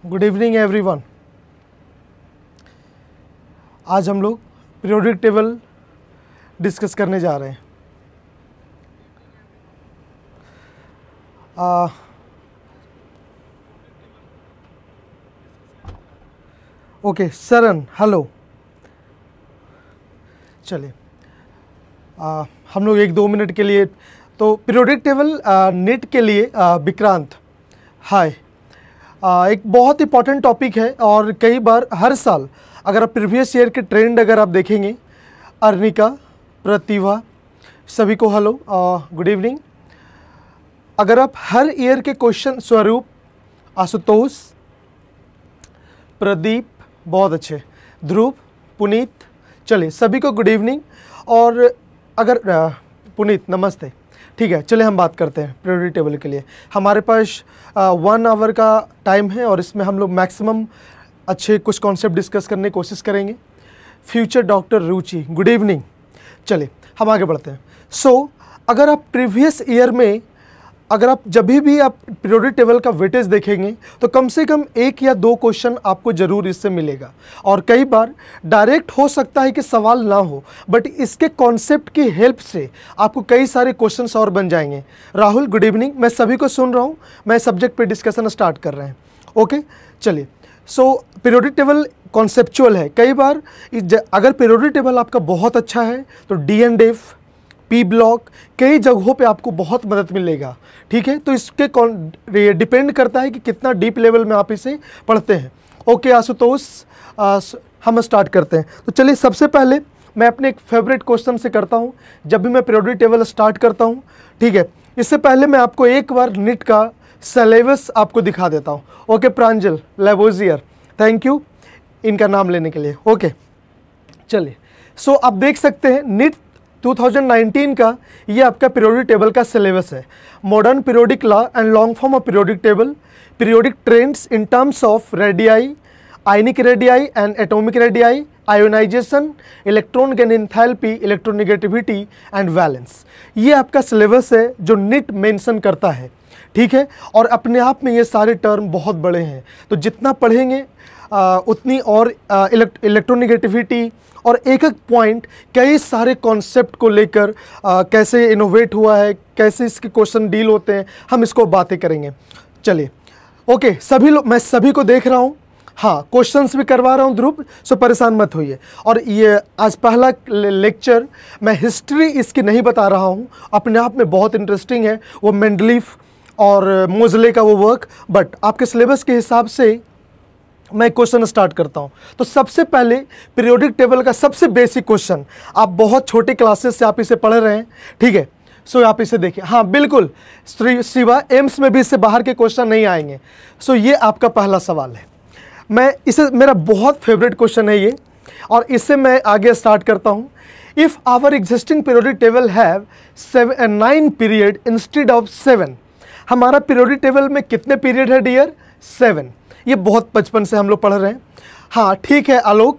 Good evening everyone. आज हम लोग पीरियोडिक टेबल डिस्कस करने जा रहे हैं। Okay Saran, hello. चलिए हम लोग 1-2 मिनट के लिए तो पीरियोडिक टेबल नेट के लिए विक्रांत, हाय। एक बहुत इंपॉर्टेंट टॉपिक है और कई बार हर साल अगर आप प्रीवियस ईयर के ट्रेंड अगर आप देखेंगे, अर्निका, प्रतिभा, सभी को हेलो, गुड इवनिंग। अगर आप हर ईयर के क्वेश्चन, स्वरूप, आशुतोष, प्रदीप, बहुत अच्छे, ध्रुव, पुनीत, चलिए सभी को गुड इवनिंग। और अगर पुनीत नमस्ते, ठीक है। चलिए हम बात करते हैं पीरियोडिक टेबल के लिए। हमारे पास 1 आवर का टाइम है और इसमें हम लोग मैक्सिमम अच्छे कुछ कॉन्सेप्ट डिस्कस करने की कोशिश करेंगे। Future doctor Ruchi, good evening. चलिए हम आगे बढ़ते हैं। अगर आप प्रीवियस ईयर में अगर आप जब भी आप पीरियोडिक टेबल का वेटेज देखेंगे तो कम से कम 1 या 2 क्वेश्चन आपको ज़रूर इससे मिलेगा। और कई बार डायरेक्ट हो सकता है कि सवाल ना हो, बट इसके कॉन्सेप्ट की हेल्प से आपको कई सारे क्वेश्चंस और बन जाएंगे। Rahul, good evening. मैं सभी को सुन रहा हूँ, मैं सब्जेक्ट पे डिस्कशन स्टार्ट कर रहे हैं। ओके चलिए। पीरियोडिक टेबल कॉन्सेप्चुअल है। कई बार अगर पीरियोडिक टेबल आपका बहुत अच्छा है तो DNDF, P ब्लॉक, कई जगहों पे आपको बहुत मदद मिलेगा, ठीक है। तो इसके डिपेंड करता है कि कितना डीप लेवल में आप इसे पढ़ते हैं। ओके आशुतोष, हम स्टार्ट करते हैं। तो चलिए सबसे पहले मैं अपने एक फेवरेट क्वेश्चन से करता हूं जब भी मैं पीरियोडिक टेबल स्टार्ट करता हूं, ठीक है। इससे पहले मैं आपको एक बार नीट का सिलेबस आपको दिखा देता हूं। Okay Pranjal, Lavoisier, thank you इनका नाम लेने के लिए। ओके चलिए। आप देख सकते हैं नीट 2019 का ये आपका पीरियोडिक टेबल का सिलेबस है। Modern periodic law and long form of periodic table, periodic trends in terms of radii, ionic radii and atomic radii, ionization, electron gain enthalpy, electronegativity and valence. ये आपका syllabus है जो NEET mention करता है, ठीक है। और अपने आप में ये सारे टर्म बहुत बड़े हैं, तो जितना पढ़ेंगे उतनी और इलेक्ट्रोनेगेटिविटी और एक पॉइंट, कई सारे कॉन्सेप्ट को लेकर कैसे इनोवेट हुआ है, कैसे इसके क्वेश्चन डील होते हैं, हम इसको बातें करेंगे। चलिए ओके, सभी लोग, मैं सभी को देख रहा हूँ, हाँ क्वेश्चंस भी करवा रहा हूँ ध्रुव, परेशान मत होइए। और ये आज पहला लेक्चर, मैं हिस्ट्री इसकी नहीं बता रहा हूँ, अपने आप में बहुत इंटरेस्टिंग है वो मेंडलीफ और मोजले का वो वर्क, बट आपके सिलेबस के हिसाब से मैं क्वेश्चन स्टार्ट करता हूं। तो सबसे पहले पीरियोडिक टेबल का सबसे बेसिक क्वेश्चन, आप बहुत छोटे क्लासेस से आप इसे पढ़ रहे हैं, ठीक है। आप इसे देखिए, हाँ बिल्कुल शिवा, एम्स में भी इससे बाहर के क्वेश्चन नहीं आएंगे। ये आपका पहला सवाल है। मैं इसे, मेरा बहुत फेवरेट क्वेश्चन है ये, और इससे मैं आगे स्टार्ट करता हूँ। If our existing periodic table have 9 period instead of 7, हमारा पीरियोडिक टेबल में कितने पीरियड है डियर? 7। ये बहुत बचपन से हम लोग पढ़ रहे हैं। हाँ ठीक है आलोक,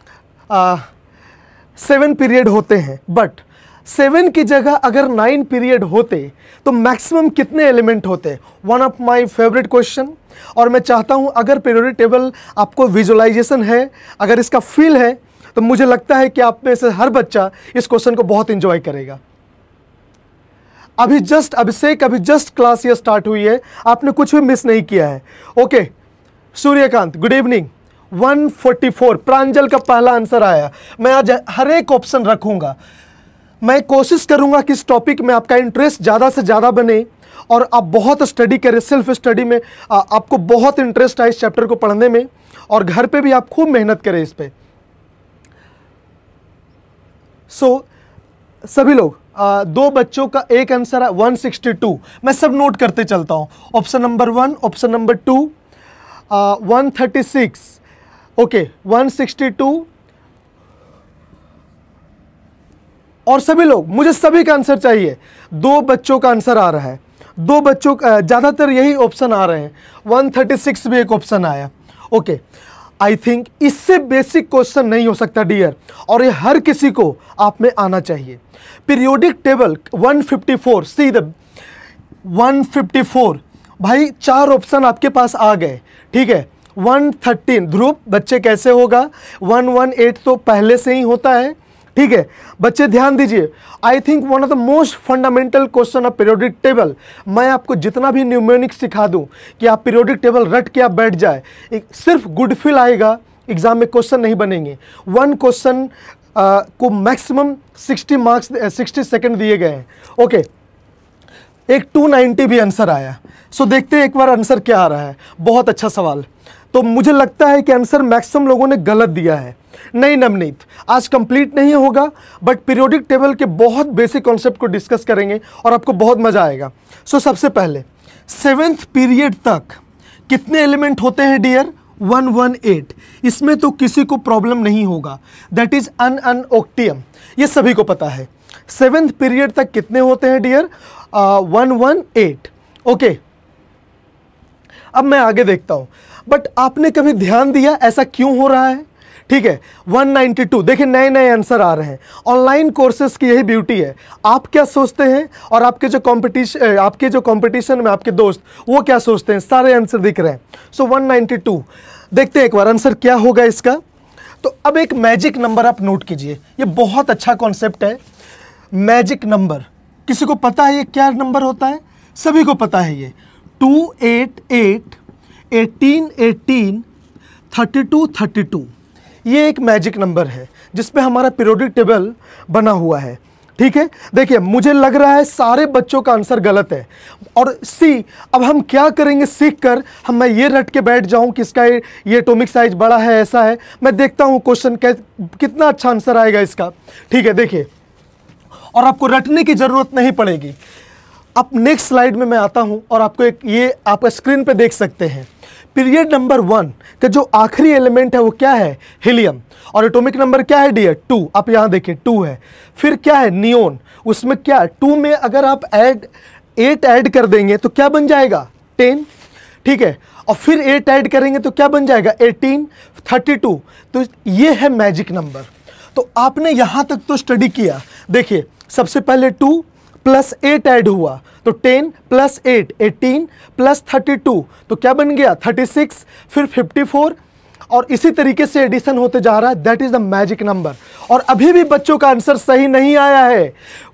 7 पीरियड होते हैं, बट 7 की जगह अगर 9 पीरियड होते तो मैक्सिमम कितने एलिमेंट होते? One of my favourite question. और मैं चाहता हूं अगर पीरियोडिक टेबल आपको विजुअलाइजेशन है, अगर इसका फील है, तो मुझे लगता है कि आप में से हर बच्चा इस क्वेश्चन को बहुत इंजॉय करेगा। अभी जस्ट क्लास ये स्टार्ट हुई है, आपने कुछ भी मिस नहीं किया है। Okay Suryakant, good evening. 144 Pranjal का पहला आंसर आया। मैं आज हर एक ऑप्शन रखूंगा, मैं कोशिश करूंगा कि इस टॉपिक में आपका इंटरेस्ट ज़्यादा से ज़्यादा बने और आप बहुत स्टडी करें, सेल्फ स्टडी में आपको बहुत इंटरेस्ट आए इस चैप्टर को पढ़ने में, और घर पे भी आप खूब मेहनत करें इस पे। सभी लोग 2 बच्चों का एक आंसर है 162। मैं सब नोट करते चलता हूं। Option number 1, option number 2, 136, okay 162। और सभी लोग, मुझे सभी का आंसर चाहिए। 2 बच्चों का आंसर आ रहा है, 2 बच्चों का, ज़्यादातर यही ऑप्शन आ रहे हैं। 136 भी एक ऑप्शन आया। ओके आई थिंक इससे बेसिक क्वेश्चन नहीं हो सकता डियर, और ये हर किसी को आप में आना चाहिए। पीरियोडिक टेबल 154, सी द 154 भाई 4 ऑप्शन आपके पास आ गए, ठीक है। 113 ध्रुव बच्चे कैसे होगा, 118 तो पहले से ही होता है, ठीक है बच्चे ध्यान दीजिए। I think one of the most fundamental question of periodic table, मैं आपको जितना भी न्यूमेरिक सिखा दूं कि आप पीरियोडिक टेबल रट के आप बैठ जाए, सिर्फ गुड फील आएगा, एग्जाम में क्वेश्चन नहीं बनेंगे। वन क्वेश्चन को मैक्सिमम 60 मार्क्स 60 सेकंड दिए गए हैं। ओके एक 290 भी आंसर आया। सो देखते हैं एक बार आंसर क्या आ रहा है। बहुत अच्छा सवाल। तो मुझे लगता है कि आंसर मैक्सिमम लोगों ने गलत दिया है। नहीं नवनीत, आज कंप्लीट नहीं होगा, बट पीरियोडिक टेबल के बहुत बेसिक कॉन्सेप्ट को डिस्कस करेंगे और आपको बहुत मजा आएगा। सो सबसे पहले 7th पीरियड तक कितने एलिमेंट होते हैं डियर? 118। इसमें तो किसी को प्रॉब्लम नहीं होगा, दैट इज अनओक्टियम, ये सभी को पता है। 7th पीरियड तक कितने होते हैं डियर? 118। ओके अब मैं आगे देखता हूं, बट आपने कभी ध्यान दिया ऐसा क्यों हो रहा है? ठीक है 192। देखिए नए नए आंसर आ रहे हैं। ऑनलाइन कोर्सेज की यही ब्यूटी है, आप क्या सोचते हैं और आपके जो कंपटीशन में आपके दोस्त वो क्या सोचते हैं, सारे आंसर दिख रहे हैं। सो 192 देखते हैं एक बार आंसर क्या होगा इसका। तो अब एक मैजिक नंबर आप नोट कीजिए, ये बहुत अच्छा कॉन्सेप्ट है। मैजिक नंबर किसी को पता है ये क्या नंबर होता है? सभी को पता है ये 288 18 18 32 32। ये एक मैजिक नंबर है जिसपे हमारा पीरियोडिक टेबल बना हुआ है। ठीक है देखिए मुझे लग रहा है सारे बच्चों का आंसर गलत है। और सी अब हम क्या करेंगे सीख कर, मैं ये रट के बैठ जाऊं कि इसका ये एटॉमिक साइज बड़ा है ऐसा है। मैं देखता हूं क्वेश्चन कितना अच्छा आंसर आएगा इसका। ठीक है देखिए, और आपको रटने की जरूरत नहीं पड़ेगी। अब नेक्स्ट स्लाइड में मैं आता हूं और आपको ये आप स्क्रीन पे देख सकते हैं। पीरियड नंबर 1 का जो आखिरी एलिमेंट है वो क्या है? हीलियम। और एटॉमिक नंबर क्या है डियर? 2। आप यहां देखिए 2 है। फिर क्या है? नियोन। उसमें क्या है? 2 में अगर आप 8 ऐड कर देंगे तो क्या बन जाएगा? 10। ठीक है, और फिर 8 ऐड करेंगे तो क्या बन जाएगा? 18 32। तो ये है मैजिक नंबर। तो आपने यहां तक तो स्टडी किया। देखिए सबसे पहले 2 प्लस 8 ऐड हुआ तो 10 प्लस 8 18 प्लस 32 तो क्या बन गया? 36। फिर 54 और इसी तरीके से एडिशन होते जा रहा है। That is the magic number. और अभी भी बच्चों का आंसर सही नहीं आया है।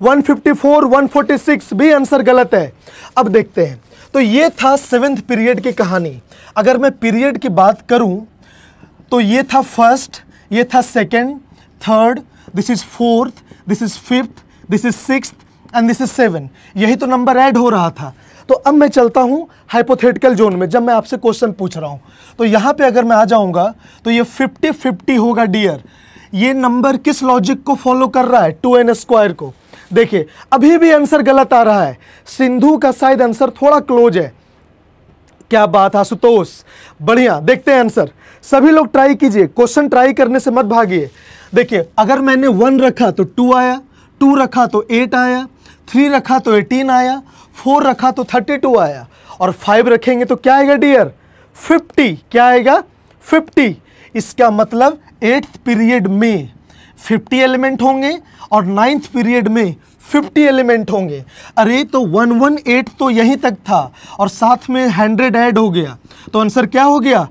154 146 भी आंसर गलत है। अब देखते हैं। तो ये था 7th पीरियड की कहानी। अगर मैं पीरियड की बात करूं तो ये था फर्स्ट, ये था second, third, this is fourth, this is fifth, this is sixth and this is 7। यही तो नंबर ऐड हो रहा था। तो अब मैं चलता हूं हाइपोथेटिकल जोन में। जब मैं आपसे क्वेश्चन पूछ रहा हूं तो यहां पे अगर मैं आ जाऊंगा तो ये 50-50 होगा डियर। ये नंबर किस लॉजिक को फॉलो कर रहा है? 2n² को। देखिए अभी भी आंसर गलत आ रहा है। सिंधु का शायद आंसर थोड़ा क्लोज है। क्या बात है आशुतोष, बढ़िया। देखते हैं आंसर। सभी लोग ट्राई कीजिए, क्वेश्चन ट्राई करने से मत भागिए। देखिए अगर मैंने 1 रखा तो 2 आया, 2 रखा तो 8 आया, 3 रखा तो 18 आया, 4 रखा तो 32 आया, और 5 रखेंगे तो क्या आएगा डियर? 50। क्या आएगा? 50। इसका मतलब 8th पीरियड में 50 एलिमेंट होंगे और 9th पीरियड में 50 एलिमेंट होंगे। अरे तो 118 तो यहीं तक था और साथ में 100 ऐड हो गया, तो आंसर क्या हो गया?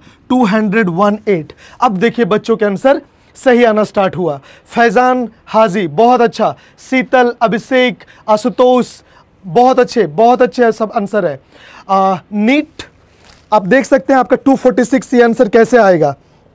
218। अब देखिए बच्चों के आंसर सही आना स्टार्ट हुआ। फैजान हाजी बहुत अच्छा, शीतल, अभिषेक, आशुतोष बहुत अच्छे सब आंसर है। नीट आप देख सकते हैं आपका 246 ये आंसर कैसे आएगा।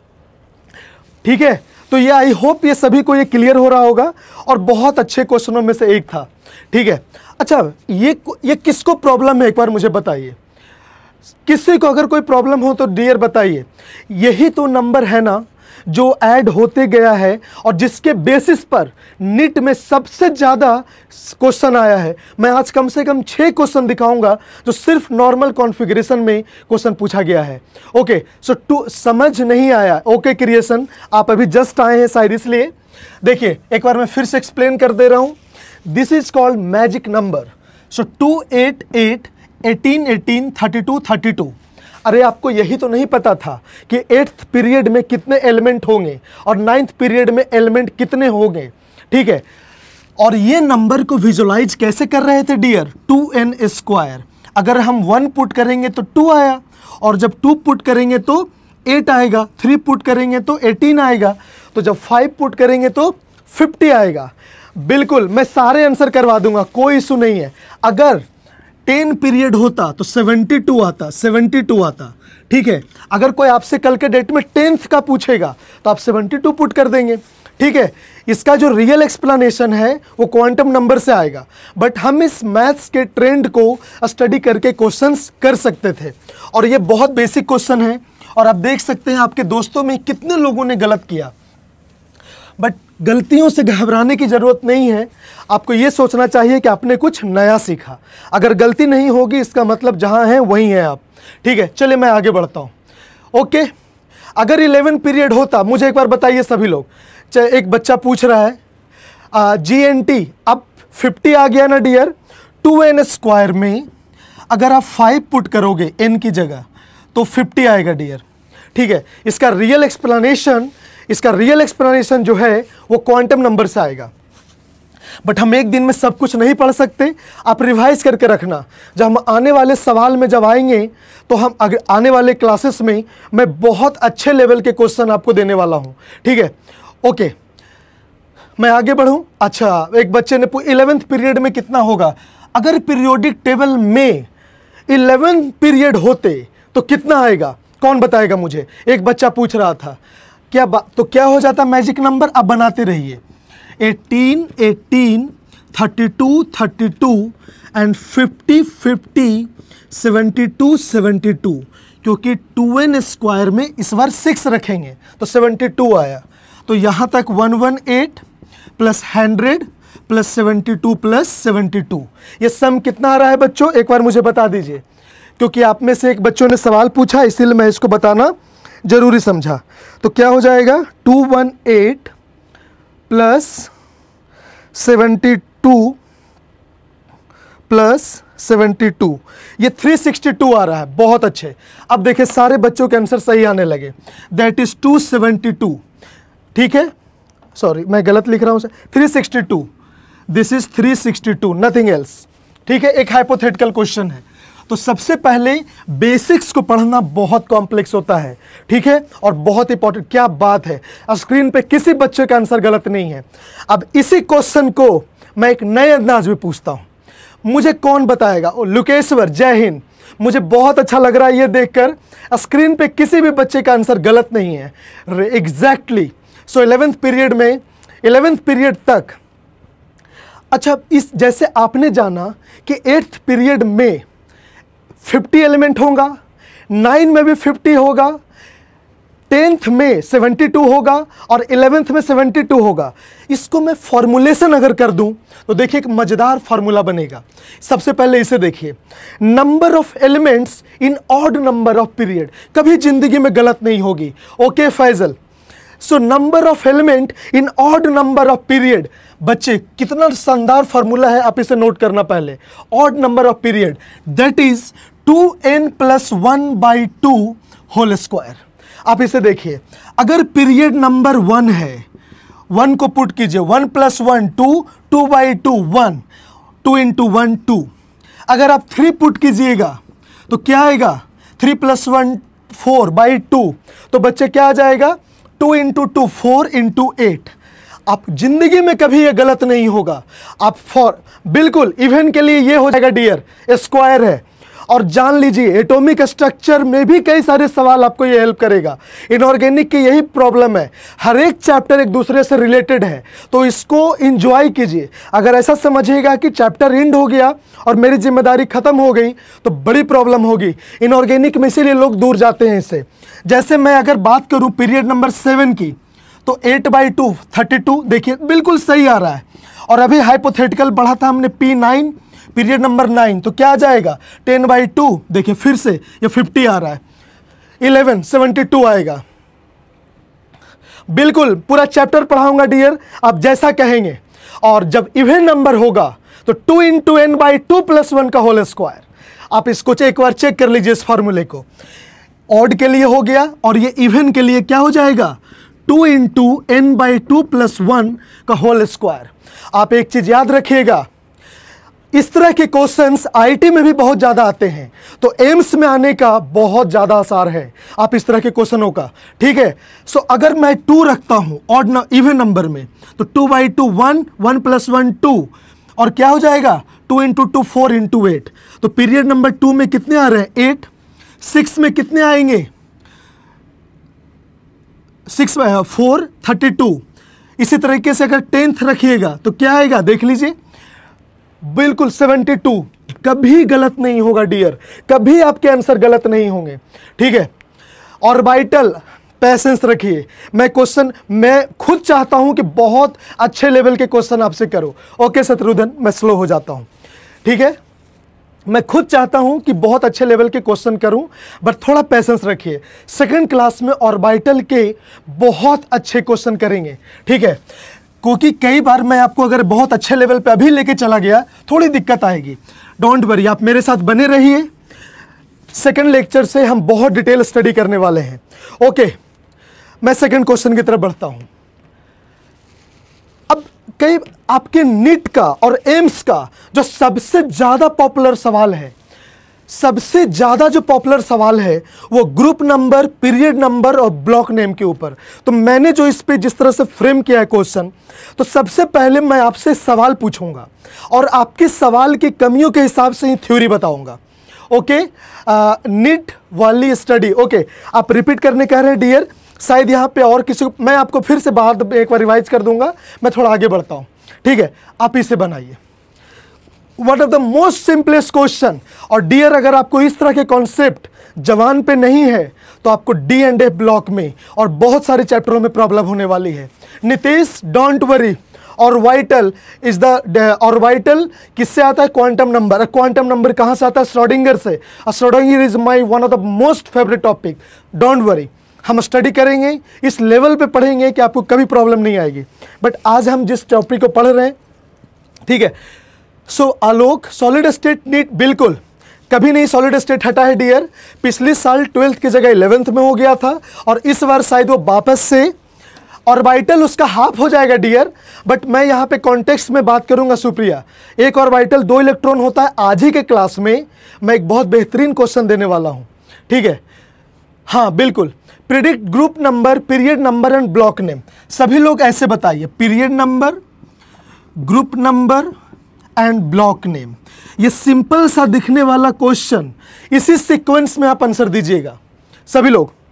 ठीक है, तो ये आई होप ये सभी को ये क्लियर हो रहा होगा और बहुत अच्छे क्वेश्चनों में से एक था। ठीक है, अच्छा ये किसको प्रॉब्लम है एक बार मुझे बताइए। किसी को अगर कोई प्रॉब्लम हो तो डियर बताइए। यही तो नंबर है ना जो ऐड होते गया है और जिसके बेसिस पर नीट में सबसे ज़्यादा क्वेश्चन आया है। मैं आज कम से कम 6 क्वेश्चन दिखाऊंगा जो सिर्फ नॉर्मल कॉन्फ़िगरेशन में क्वेश्चन पूछा गया है। ओके सो समझ नहीं आया? ओके क्रिएशन आप अभी जस्ट आए हैं शायद इसलिए। देखिए एक बार मैं फिर से एक्सप्लेन कर दे रहा हूँ। This is called magic number. So 288 18 18 32 32। अरे आपको यही तो नहीं पता था कि 8th पीरियड में कितने एलिमेंट होंगे और 9th पीरियड में एलिमेंट कितने होंगे। ठीक है, और ये नंबर को विजुलाइज कैसे कर रहे थे डियर? 2n²। अगर हम 1 पुट करेंगे तो 2 आया और जब 2 पुट करेंगे तो 8 आएगा, 3 पुट करेंगे तो 18 आएगा, तो जब 5 पुट करेंगे तो 50 आएगा। बिल्कुल मैं सारे आंसर करवा दूंगा, कोई इशू नहीं है। अगर 10 पीरियड होता तो 72 आता, 72 आता। ठीक है, अगर कोई आपसे कल के डेट में 10th का पूछेगा तो आप 72 पुट कर देंगे। ठीक है, इसका जो रियल एक्सप्लेनेशन है वो क्वांटम नंबर से आएगा, बट हम इस मैथ्स के ट्रेंड को स्टडी करके क्वेश्चंस कर सकते थे, और ये बहुत बेसिक क्वेश्चन है। और आप देख सकते हैं आपके दोस्तों में कितने लोगों ने गलत किया, बट गलतियों से घबराने की ज़रूरत नहीं है। आपको ये सोचना चाहिए कि आपने कुछ नया सीखा। अगर गलती नहीं होगी इसका मतलब जहाँ हैं वहीं हैं आप। ठीक है, चलिए मैं आगे बढ़ता हूँ। ओके, अगर 11 पीरियड होता, मुझे एक बार बताइए सभी लोग, चाहे एक बच्चा पूछ रहा है GNT, अब 50 आ गया ना डियर, 2n स्क्वायर में अगर आप 5 पुट करोगे n की जगह तो 50 आएगा डियर। ठीक है, इसका रियल एक्सप्लेनेशन जो है वो क्वांटम नंबर से आएगा, बट हम एक दिन में सब कुछ नहीं पढ़ सकते। आप रिवाइज करके रखना, जब हम आने वाले सवाल में जब आएंगे तो हम आने वाले क्लासेस में मैं बहुत अच्छे लेवल के क्वेश्चन आपको देने वाला हूं। ठीक है, ओके, मैं आगे बढ़ूं। अच्छा, एक बच्चे ने 11th पीरियड में कितना होगा? अगर पीरियोडिक टेबल में 11 पीरियड होते तो कितना आएगा? कौन बताएगा मुझे? एक बच्चा पूछ रहा था तो क्या हो जाता मैजिक नंबर? अब बनाते रहिए, 18, 18, 32, 32 एंड 50, 50, 72, 72, क्योंकि 2n स्क्वायर में इस बार 6 रखेंगे तो 72 आया। तो यहाँ तक 118 प्लस 100 प्लस 72 प्लस 72, ये सम कितना आ रहा है बच्चों? एक बार मुझे बता दीजिए, क्योंकि आप में से एक बच्चों ने सवाल पूछा इसीलिए मैं इसको बताना जरूरी समझा। तो क्या हो जाएगा? 218 प्लस 72 प्लस 72, ये 362 आ रहा है। बहुत अच्छे, अब देखिए सारे बच्चों के आंसर सही आने लगे। That is 272। ठीक है, सॉरी मैं गलत लिख रहा हूं, 362, दिस इज 362, नथिंग एल्स। ठीक है, एक हाइपोथेटिकल क्वेश्चन है। तो सबसे पहले बेसिक्स को पढ़ना बहुत कॉम्प्लेक्स होता है। ठीक है, और बहुत इंपॉर्टेंट। क्या बात है, स्क्रीन पे किसी बच्चे का आंसर गलत नहीं है। अब इसी क्वेश्चन को मैं एक नए अंदाज में पूछता हूं, मुझे कौन बताएगा? ओ लुकेश्वर, जय हिंद। मुझे बहुत अच्छा लग रहा है ये देखकर, स्क्रीन पे किसी भी बच्चे का आंसर गलत नहीं है। एग्जैक्टली। सो 11th पीरियड में 11th पीरियड तक। अच्छा, इस जैसे आपने जाना कि 8th पीरियड में 50 एलिमेंट होगा, 9 में भी 50 होगा, 10th में 72 होगा और 11th में 72 होगा। इसको मैं फॉर्मुलेशन अगर कर दूं तो देखिए एक मजेदार फार्मूला बनेगा। सबसे पहले इसे देखिए, number of elements in odd number of period, कभी जिंदगी में गलत नहीं होगी। Okay Faisal, so number of element in odd number of period. बच्चे कितना शानदार फार्मूला है, आप इसे नोट करना पहले। Odd number of period that is 2n plus 1/2 whole square. आप इसे देखिए, अगर पीरियड नंबर 1 है, 1 को पुट कीजिए, 1 प्लस 1 2, 2/2 1, 2 इंटू 1 2। अगर आप 3 पुट कीजिएगा तो क्या आएगा? 3 प्लस 1 4/2। तो बच्चे क्या आ जाएगा? 2 इंटू 2 4 इंटू 8। आप जिंदगी में कभी ये गलत नहीं होगा। आप बिल्कुल इवन के लिए ये हो जाएगा डियर, स्क्वायर है। और जान लीजिए एटॉमिक स्ट्रक्चर में भी कई सारे सवाल आपको ये हेल्प करेगा। इनऑर्गेनिक की यही प्रॉब्लम है, हर एक चैप्टर एक दूसरे से रिलेटेड है, तो इसको इंजॉय कीजिए। अगर ऐसा समझिएगा कि चैप्टर एंड हो गया और मेरी जिम्मेदारी खत्म हो गई तो बड़ी प्रॉब्लम होगी। इनऑर्गेनिक में इसीलिए लोग दूर जाते हैं इससे। जैसे मैं अगर बात करूं पीरियड नंबर 7 की, तो 8/2 32, देखिए बिल्कुल सही आ रहा है। और अभी हाइपोथेटिकल बढ़ा था हमने P9 पीरियड नंबर 9, तो क्या आ जाएगा? 10/2, देखिए फिर से ये 50 आ रहा है। 11 72 आएगा। बिल्कुल पूरा चैप्टर पढ़ाऊंगा डियर, आप जैसा कहेंगे। और जब इवन नंबर होगा तो 2 इंटू n/2 प्लस 1 का होल स्क्वायर। आप इसको एक बार चेक कर लीजिए इस फॉर्मूले को। ऑड के लिए हो गया और ये इवन के लिए क्या हो जाएगा? 2 इंटू n/2 प्लस 1 का होल स्क्वायर। आप एक चीज याद रखिएगा, इस तरह के क्वेश्चंस आईआईटी में भी बहुत ज्यादा आते हैं, तो एम्स में आने का बहुत ज्यादा आसार है आप इस तरह के क्वेश्चनों का। ठीक है, सो अगर मैं 2 रखता हूं ऑड इवन नंबर में, तो 2/2 1, 1 + 1 2, और क्या हो जाएगा 2 × 2 4 × 8। तो पीरियड नंबर 2 में कितने आ रहे हैं 8, 6 में कितने आएंगे 6 4 32। इसी तरीके से अगर 10th रखिएगा तो क्या आएगा देख लीजिए, बिल्कुल 72। कभी गलत नहीं होगा डियर, कभी आपके आंसर गलत नहीं होंगे। ठीक है, ऑर्बिटल पैसेंस रखिए, मैं खुद चाहता हूं कि बहुत अच्छे लेवल के क्वेश्चन आपसे करो। ओके शत्रुघ्न, मैं स्लो हो जाता हूं। ठीक है, मैं खुद चाहता हूं कि बहुत अच्छे लेवल के क्वेश्चन करूं, बट थोड़ा पैसेंस रखिए। सेकंड क्लास में ऑर्बिटल के बहुत अच्छे क्वेश्चन करेंगे। ठीक है, क्योंकि कई बार मैं आपको अगर बहुत अच्छे लेवल पे अभी लेके चला गया थोड़ी दिक्कत आएगी। डोंट वरी, आप मेरे साथ बने रहिए। सेकंड लेक्चर से हम बहुत डिटेल स्टडी करने वाले हैं। ओके, मैं सेकंड क्वेश्चन की तरफ बढ़ता हूं। अब कई आपके नीट का और एम्स का जो सबसे ज्यादा पॉपुलर सवाल है, सबसे ज्यादा जो पॉपुलर सवाल है वो ग्रुप नंबर, पीरियड नंबर और ब्लॉक नेम के ऊपर। तो मैंने जो इस पे जिस तरह से फ्रेम किया है क्वेश्चन, तो सबसे पहले मैं आपसे सवाल पूछूंगा और आपके सवाल की कमियों के हिसाब से ही थ्योरी बताऊंगा। ओके, नीट वाली स्टडी। ओके, आप रिपीट करने कह रहे हैं डियर, शायद यहाँ पे और किसी को, मैं आपको फिर से बाद में एक बार रिवाइज कर दूंगा। मैं थोड़ा आगे बढ़ता हूँ। ठीक है, आप इसे बनाइए। One of the most simplest question, और डियर अगर आपको इस तरह के कॉन्सेप्ट जवान पे नहीं है तो आपको D&F ब्लॉक में और बहुत सारे चैप्टरों में प्रॉब्लम होने वाली है। Nitesh don't worry, orbital is the orbital किससे आता है क्वांटम नंबर। क्वांटम नंबर कहां से आता है श्रोडिंगर से। Schrodinger is my one of the most favourite topic. Don't worry, हम स्टडी करेंगे, इस लेवल पे पढ़ेंगे कि आपको कभी प्रॉब्लम नहीं आएगी। बट आज हम जिस टॉपिक को पढ़ रहे हैं, ठीक है, so Alok solid state NEET बिल्कुल कभी नहीं सॉलिड स्टेट हटा है डियर। पिछले साल 12th की जगह 11th में हो गया था और इस बार शायद वो वापस से ऑर्बिटल उसका हाफ हो जाएगा डियर। बट मैं यहाँ पे कॉन्टेक्स्ट में बात करूंगा सुप्रिया। एक ऑर्बिटल 2 इलेक्ट्रॉन होता है। आज ही के क्लास में मैं एक बहुत बेहतरीन क्वेश्चन देने वाला हूँ। ठीक है, हाँ बिल्कुल। Predict group number, period number and block name. सभी लोग ऐसे बताइए, period number, group number and block name. ये सिंपल सा दिखने वाला क्वेश्चन, इसी सीक्वेंस में आप आंसर दीजिएगा। सभी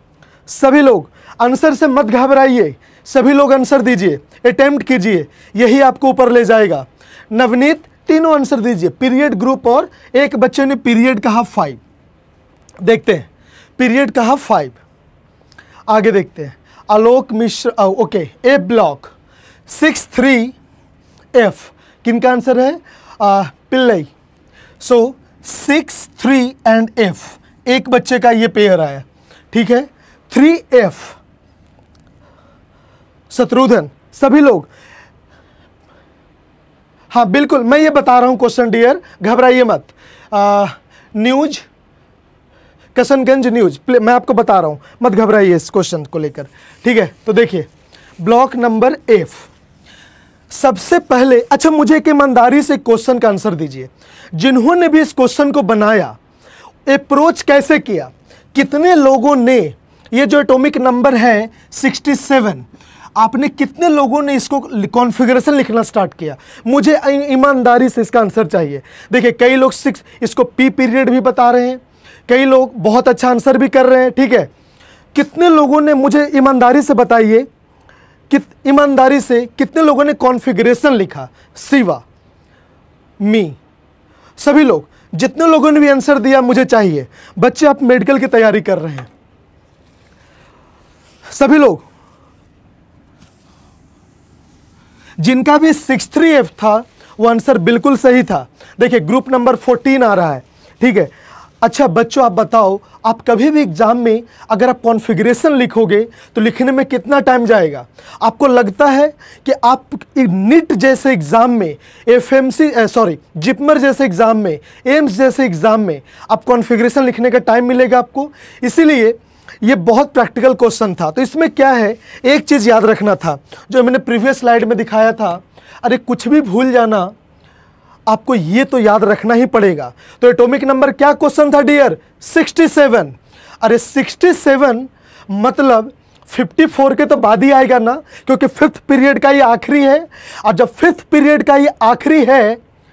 लोग आंसर से मत घबराइए, सभी लोग आंसर दीजिए, अटेम्प्ट कीजिए, यही आपको ऊपर ले जाएगा। नवनीत तीनों आंसर दीजिए, पीरियड, ग्रुप, और एक बच्चे ने पीरियड कहा 5। देखते हैं, पीरियड कहा 5। आगे देखते हैं, Alok Mishra, okay, A block 6 3 F। किनका आंसर है पिल्लई। सो 6 3 एंड F, एक बच्चे का ये पेयर आया। ठीक है, 3F। शत्रुघ्न, सभी लोग, हाँ बिल्कुल, मैं ये बता रहा हूं क्वेश्चन डियर, घबराइए मत। न्यूज, किशनगंज न्यूज, मैं आपको बता रहा हूं, मत घबराइए इस क्वेश्चन को लेकर। ठीक है, तो देखिए ब्लॉक नंबर F। सबसे पहले, अच्छा मुझे एक ईमानदारी से क्वेश्चन का आंसर दीजिए, जिन्होंने भी इस क्वेश्चन को बनाया अप्रोच कैसे किया, कितने लोगों ने, ये जो एटॉमिक नंबर है 67, आपने कितने लोगों ने इसको कॉन्फ़िगरेशन लिखना स्टार्ट किया। मुझे ईमानदारी से इसका आंसर चाहिए। देखिए कई लोग 6 इसको पी पीरियड भी बता रहे हैं, कई लोग बहुत अच्छा आंसर भी कर रहे हैं। ठीक है, कितने लोगों ने, मुझे ईमानदारी से बताइए, ईमानदारी से कितने लोगों ने कॉन्फ़िगरेशन लिखा। शिवा, मी, सभी लोग, जितने लोगों ने भी आंसर दिया मुझे चाहिए। बच्चे आप मेडिकल की तैयारी कर रहे हैं, सभी लोग, जिनका भी 63F था वो आंसर बिल्कुल सही था। देखिए ग्रुप नंबर 14 आ रहा है। ठीक है, अच्छा बच्चों आप बताओ, आप कभी भी एग्जाम में अगर आप कॉन्फ़िगरेशन लिखोगे तो लिखने में कितना टाइम जाएगा? आपको लगता है कि आप नीट जैसे एग्जाम में, जिपमर जैसे एग्जाम में, एम्स जैसे एग्जाम में आप कॉन्फ़िगरेशन लिखने का टाइम मिलेगा आपको? इसीलिए ये बहुत प्रैक्टिकल क्वेश्चन था। तो इसमें क्या है, एक चीज़ याद रखना था जो मैंने प्रीवियस स्लाइड में दिखाया था। अरे कुछ भी भूल जाना आपको ये तो याद रखना ही पड़ेगा। तो एटॉमिक नंबर क्या क्वेश्चन था डियर? 67। अरे 67 मतलब 54 के तो बाद ही आएगा ना, क्योंकि 5th पीरियड का ये आखिरी है। और जब 5th पीरियड का ये आखिरी है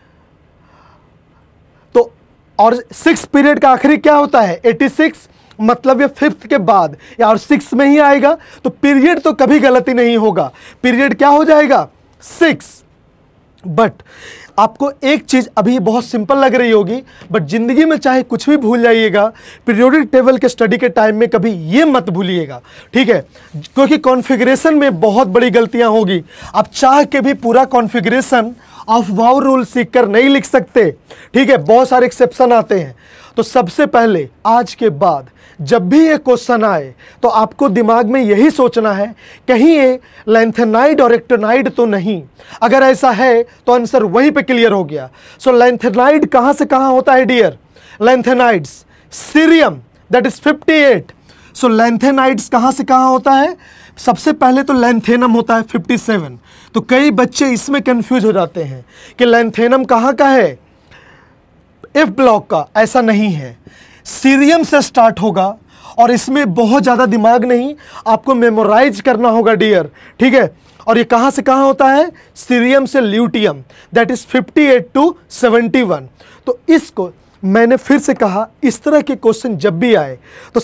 तो, और 6th पीरियड का आखिरी क्या होता है? 86, मतलब ये 5th के बाद या और 6 में ही आएगा। तो पीरियड तो कभी गलती नहीं होगा, पीरियड क्या हो जाएगा? 6। बट आपको एक चीज अभी बहुत सिंपल लग रही होगी, बट जिंदगी में चाहे कुछ भी भूल जाइएगा, पीरियोडिक टेबल के स्टडी के टाइम में कभी ये मत भूलिएगा, ठीक है? क्योंकि कॉन्फ़िगरेशन में बहुत बड़ी गलतियां होगी। आप चाह के भी पूरा कॉन्फ़िगरेशन ऑफ वाव रूल सीख कर नहीं लिख सकते, ठीक है? बहुत सारे एक्सेप्शन आते हैं। तो सबसे पहले आज के बाद जब भी ये क्वेश्चन आए तो आपको दिमाग में यही सोचना है, कहीं ये लैंथेनाइड और एक्टिनाइड तो नहीं। अगर ऐसा है तो आंसर वहीं पे क्लियर हो गया। सो लैंथेनाइड कहां से कहां होता है dear? Lanthanides cerium that is 58। So lanthanides कहां से कहां होता है? सबसे पहले तो लैंथेनम होता है 57। तो कई बच्चे इसमें कंफ्यूज हो जाते हैं कि लैंथेनम कहां का है? एफ ब्लॉक का। ऐसा नहीं है, सीरियम से स्टार्ट होगा और इसमें बहुत ज़्यादा दिमाग नहीं, आपको मेमोराइज करना होगा डियर, ठीक है? और ये कहाँ से कहाँ होता है? सीरियम से ल्यूटियम, दैट इज 58 to 71। तो इसको मैंने फिर से कहा, इस तरह के क्वेश्चन जब भी आए तो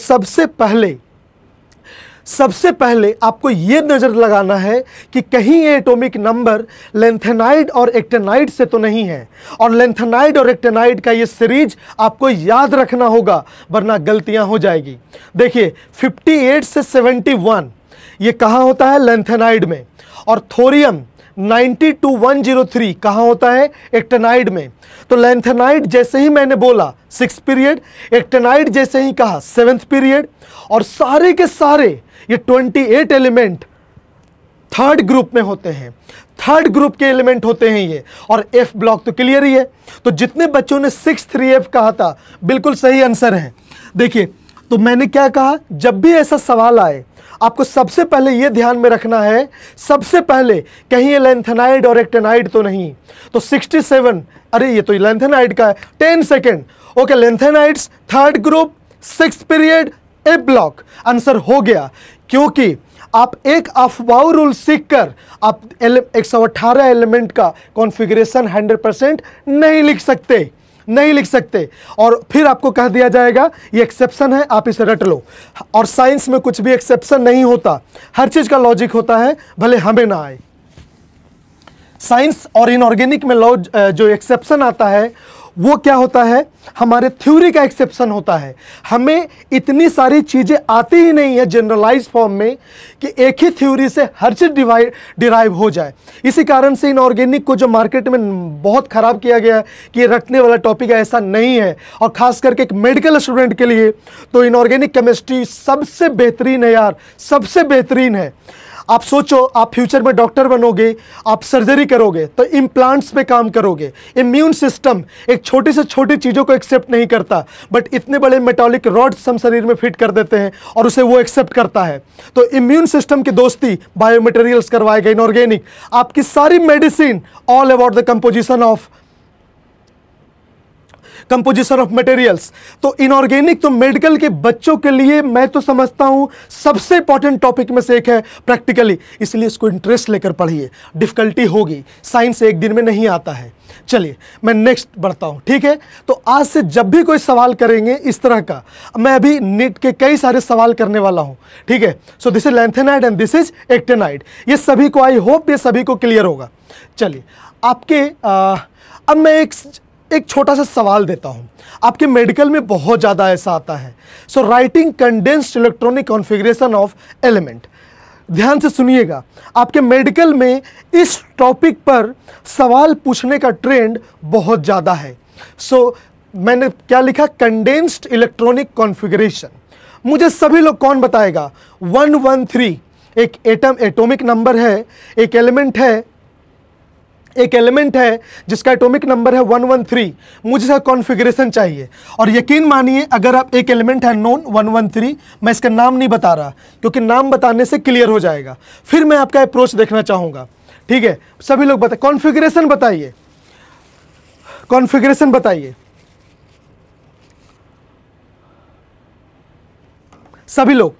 सबसे पहले आपको ये नज़र लगाना है कि कहीं ये एटॉमिक नंबर लैंथेनाइड और एक्टिनाइड से तो नहीं है। और लैंथेनाइड और एक्टिनाइड का ये सीरीज आपको याद रखना होगा, वरना गलतियां हो जाएगी। देखिए 58 से 71 ये कहाँ होता है? लैंथेनाइड में। और थोरियम 90 to 103 कहाँ होता है? एक्टिनाइड में। तो लैंथेनाइड जैसे ही मैंने बोला 6th पीरियड, एक्टिनाइड जैसे ही कहा 7th पीरियड, और सारे के सारे ये 28 एलिमेंट 3rd ग्रुप में होते हैं। 3rd ग्रुप के एलिमेंट होते हैं ये। और एफ ब्लॉक तो क्लियर ही है। तो जितने बच्चों ने 6-3F कहा था, बिल्कुल सही आंसर है। देखिए, तो मैंने क्या कहा, जब भी ऐसा सवाल आए आपको सबसे पहले यह ध्यान में रखना है, सबसे पहले कहीं ये लैंथेनाइड और एक्टिनाइड तो नहीं। तो 67, अरे ये तो लैंथेनाइड का है। 10 second, okay, lanthanides 3rd group 6th period A block, answer हो गया। क्योंकि आप एक अफवाह रूल सीखकर आप 118 एलिमेंट का कॉन्फ़िगरेशन 100% नहीं लिख सकते, और फिर आपको कह दिया जाएगा ये एक्सेप्शन है, आप इसे रट लो। और साइंस में कुछ भी एक्सेप्शन नहीं होता, हर चीज का लॉजिक होता है, भले हमें ना आए। साइंस और इनऑर्गेनिक में जो एक्सेप्शन आता है वो क्या होता है? हमारे थ्योरी का एक्सेप्शन होता है। हमें इतनी सारी चीजें आती ही नहीं है जनरलाइज फॉर्म में कि एक ही थ्योरी से हर चीज डिराइव हो जाए। इसी कारण से इनऑर्गेनिक को जो मार्केट में बहुत खराब किया गया है कि ये रटने वाला टॉपिक है, ऐसा नहीं है। और खास करके एक मेडिकल स्टूडेंट के लिए तो इनऑर्गेनिक केमिस्ट्री सबसे बेहतरीन है यार, सबसे बेहतरीन है। आप सोचो, आप फ्यूचर में डॉक्टर बनोगे, आप सर्जरी करोगे तो इम्प्लांट्स पे काम करोगे। इम्यून सिस्टम एक छोटी से छोटी चीज़ों को एक्सेप्ट नहीं करता, बट इतने बड़े मेटालिक रॉड्स हम शरीर में फिट कर देते हैं और उसे वो एक्सेप्ट करता है। तो इम्यून सिस्टम की दोस्ती बायोमटेरियल्स करवाएगा इनऑर्गेनिक। आपकी सारी medicine all about the composition of materials. तो इनऑर्गेनिक तो मेडिकल के बच्चों के लिए मैं तो समझता हूं सबसे इंपॉर्टेंट टॉपिक में से एक है प्रैक्टिकली, इसलिए इसको इंटरेस्ट लेकर पढ़िए। डिफिकल्टी होगी, साइंस एक दिन में नहीं आता है। चलिए मैं नेक्स्ट बढ़ता हूं, ठीक है? तो आज से जब भी कोई सवाल करेंगे इस तरह का, मैं अभी नीट के कई सारे सवाल करने वाला हूं, ठीक है? So this is lanthanide and this is actinide. ये सभी को, आई होप ये सभी को क्लियर होगा। चलिए आपके अब मैं एक छोटा सा सवाल देता हूं। आपके मेडिकल में बहुत ज़्यादा ऐसा आता है। So writing condensed electronic configuration of element, ध्यान से सुनिएगा। आपके मेडिकल में इस टॉपिक पर सवाल पूछने का ट्रेंड बहुत ज़्यादा है। सो मैंने क्या लिखा? Condensed electronic configuration. मुझे सभी लोग कौन बताएगा? 113 एक एटॉमिक नंबर है, एक एलिमेंट है जिसका एटॉमिक नंबर है 113। मुझे इसका कॉन्फ़िगरेशन चाहिए। और यकीन मानिए, अगर आप एक एलिमेंट है नोन 113, मैं इसका नाम नहीं बता रहा क्योंकि नाम बताने से क्लियर हो जाएगा। फिर मैं आपका अप्रोच देखना चाहूँगा, ठीक है? सभी लोग बताइए, कॉन्फ़िगरेशन बताइए। कॉन्फ़िगरेशन बताइए सभी लोग।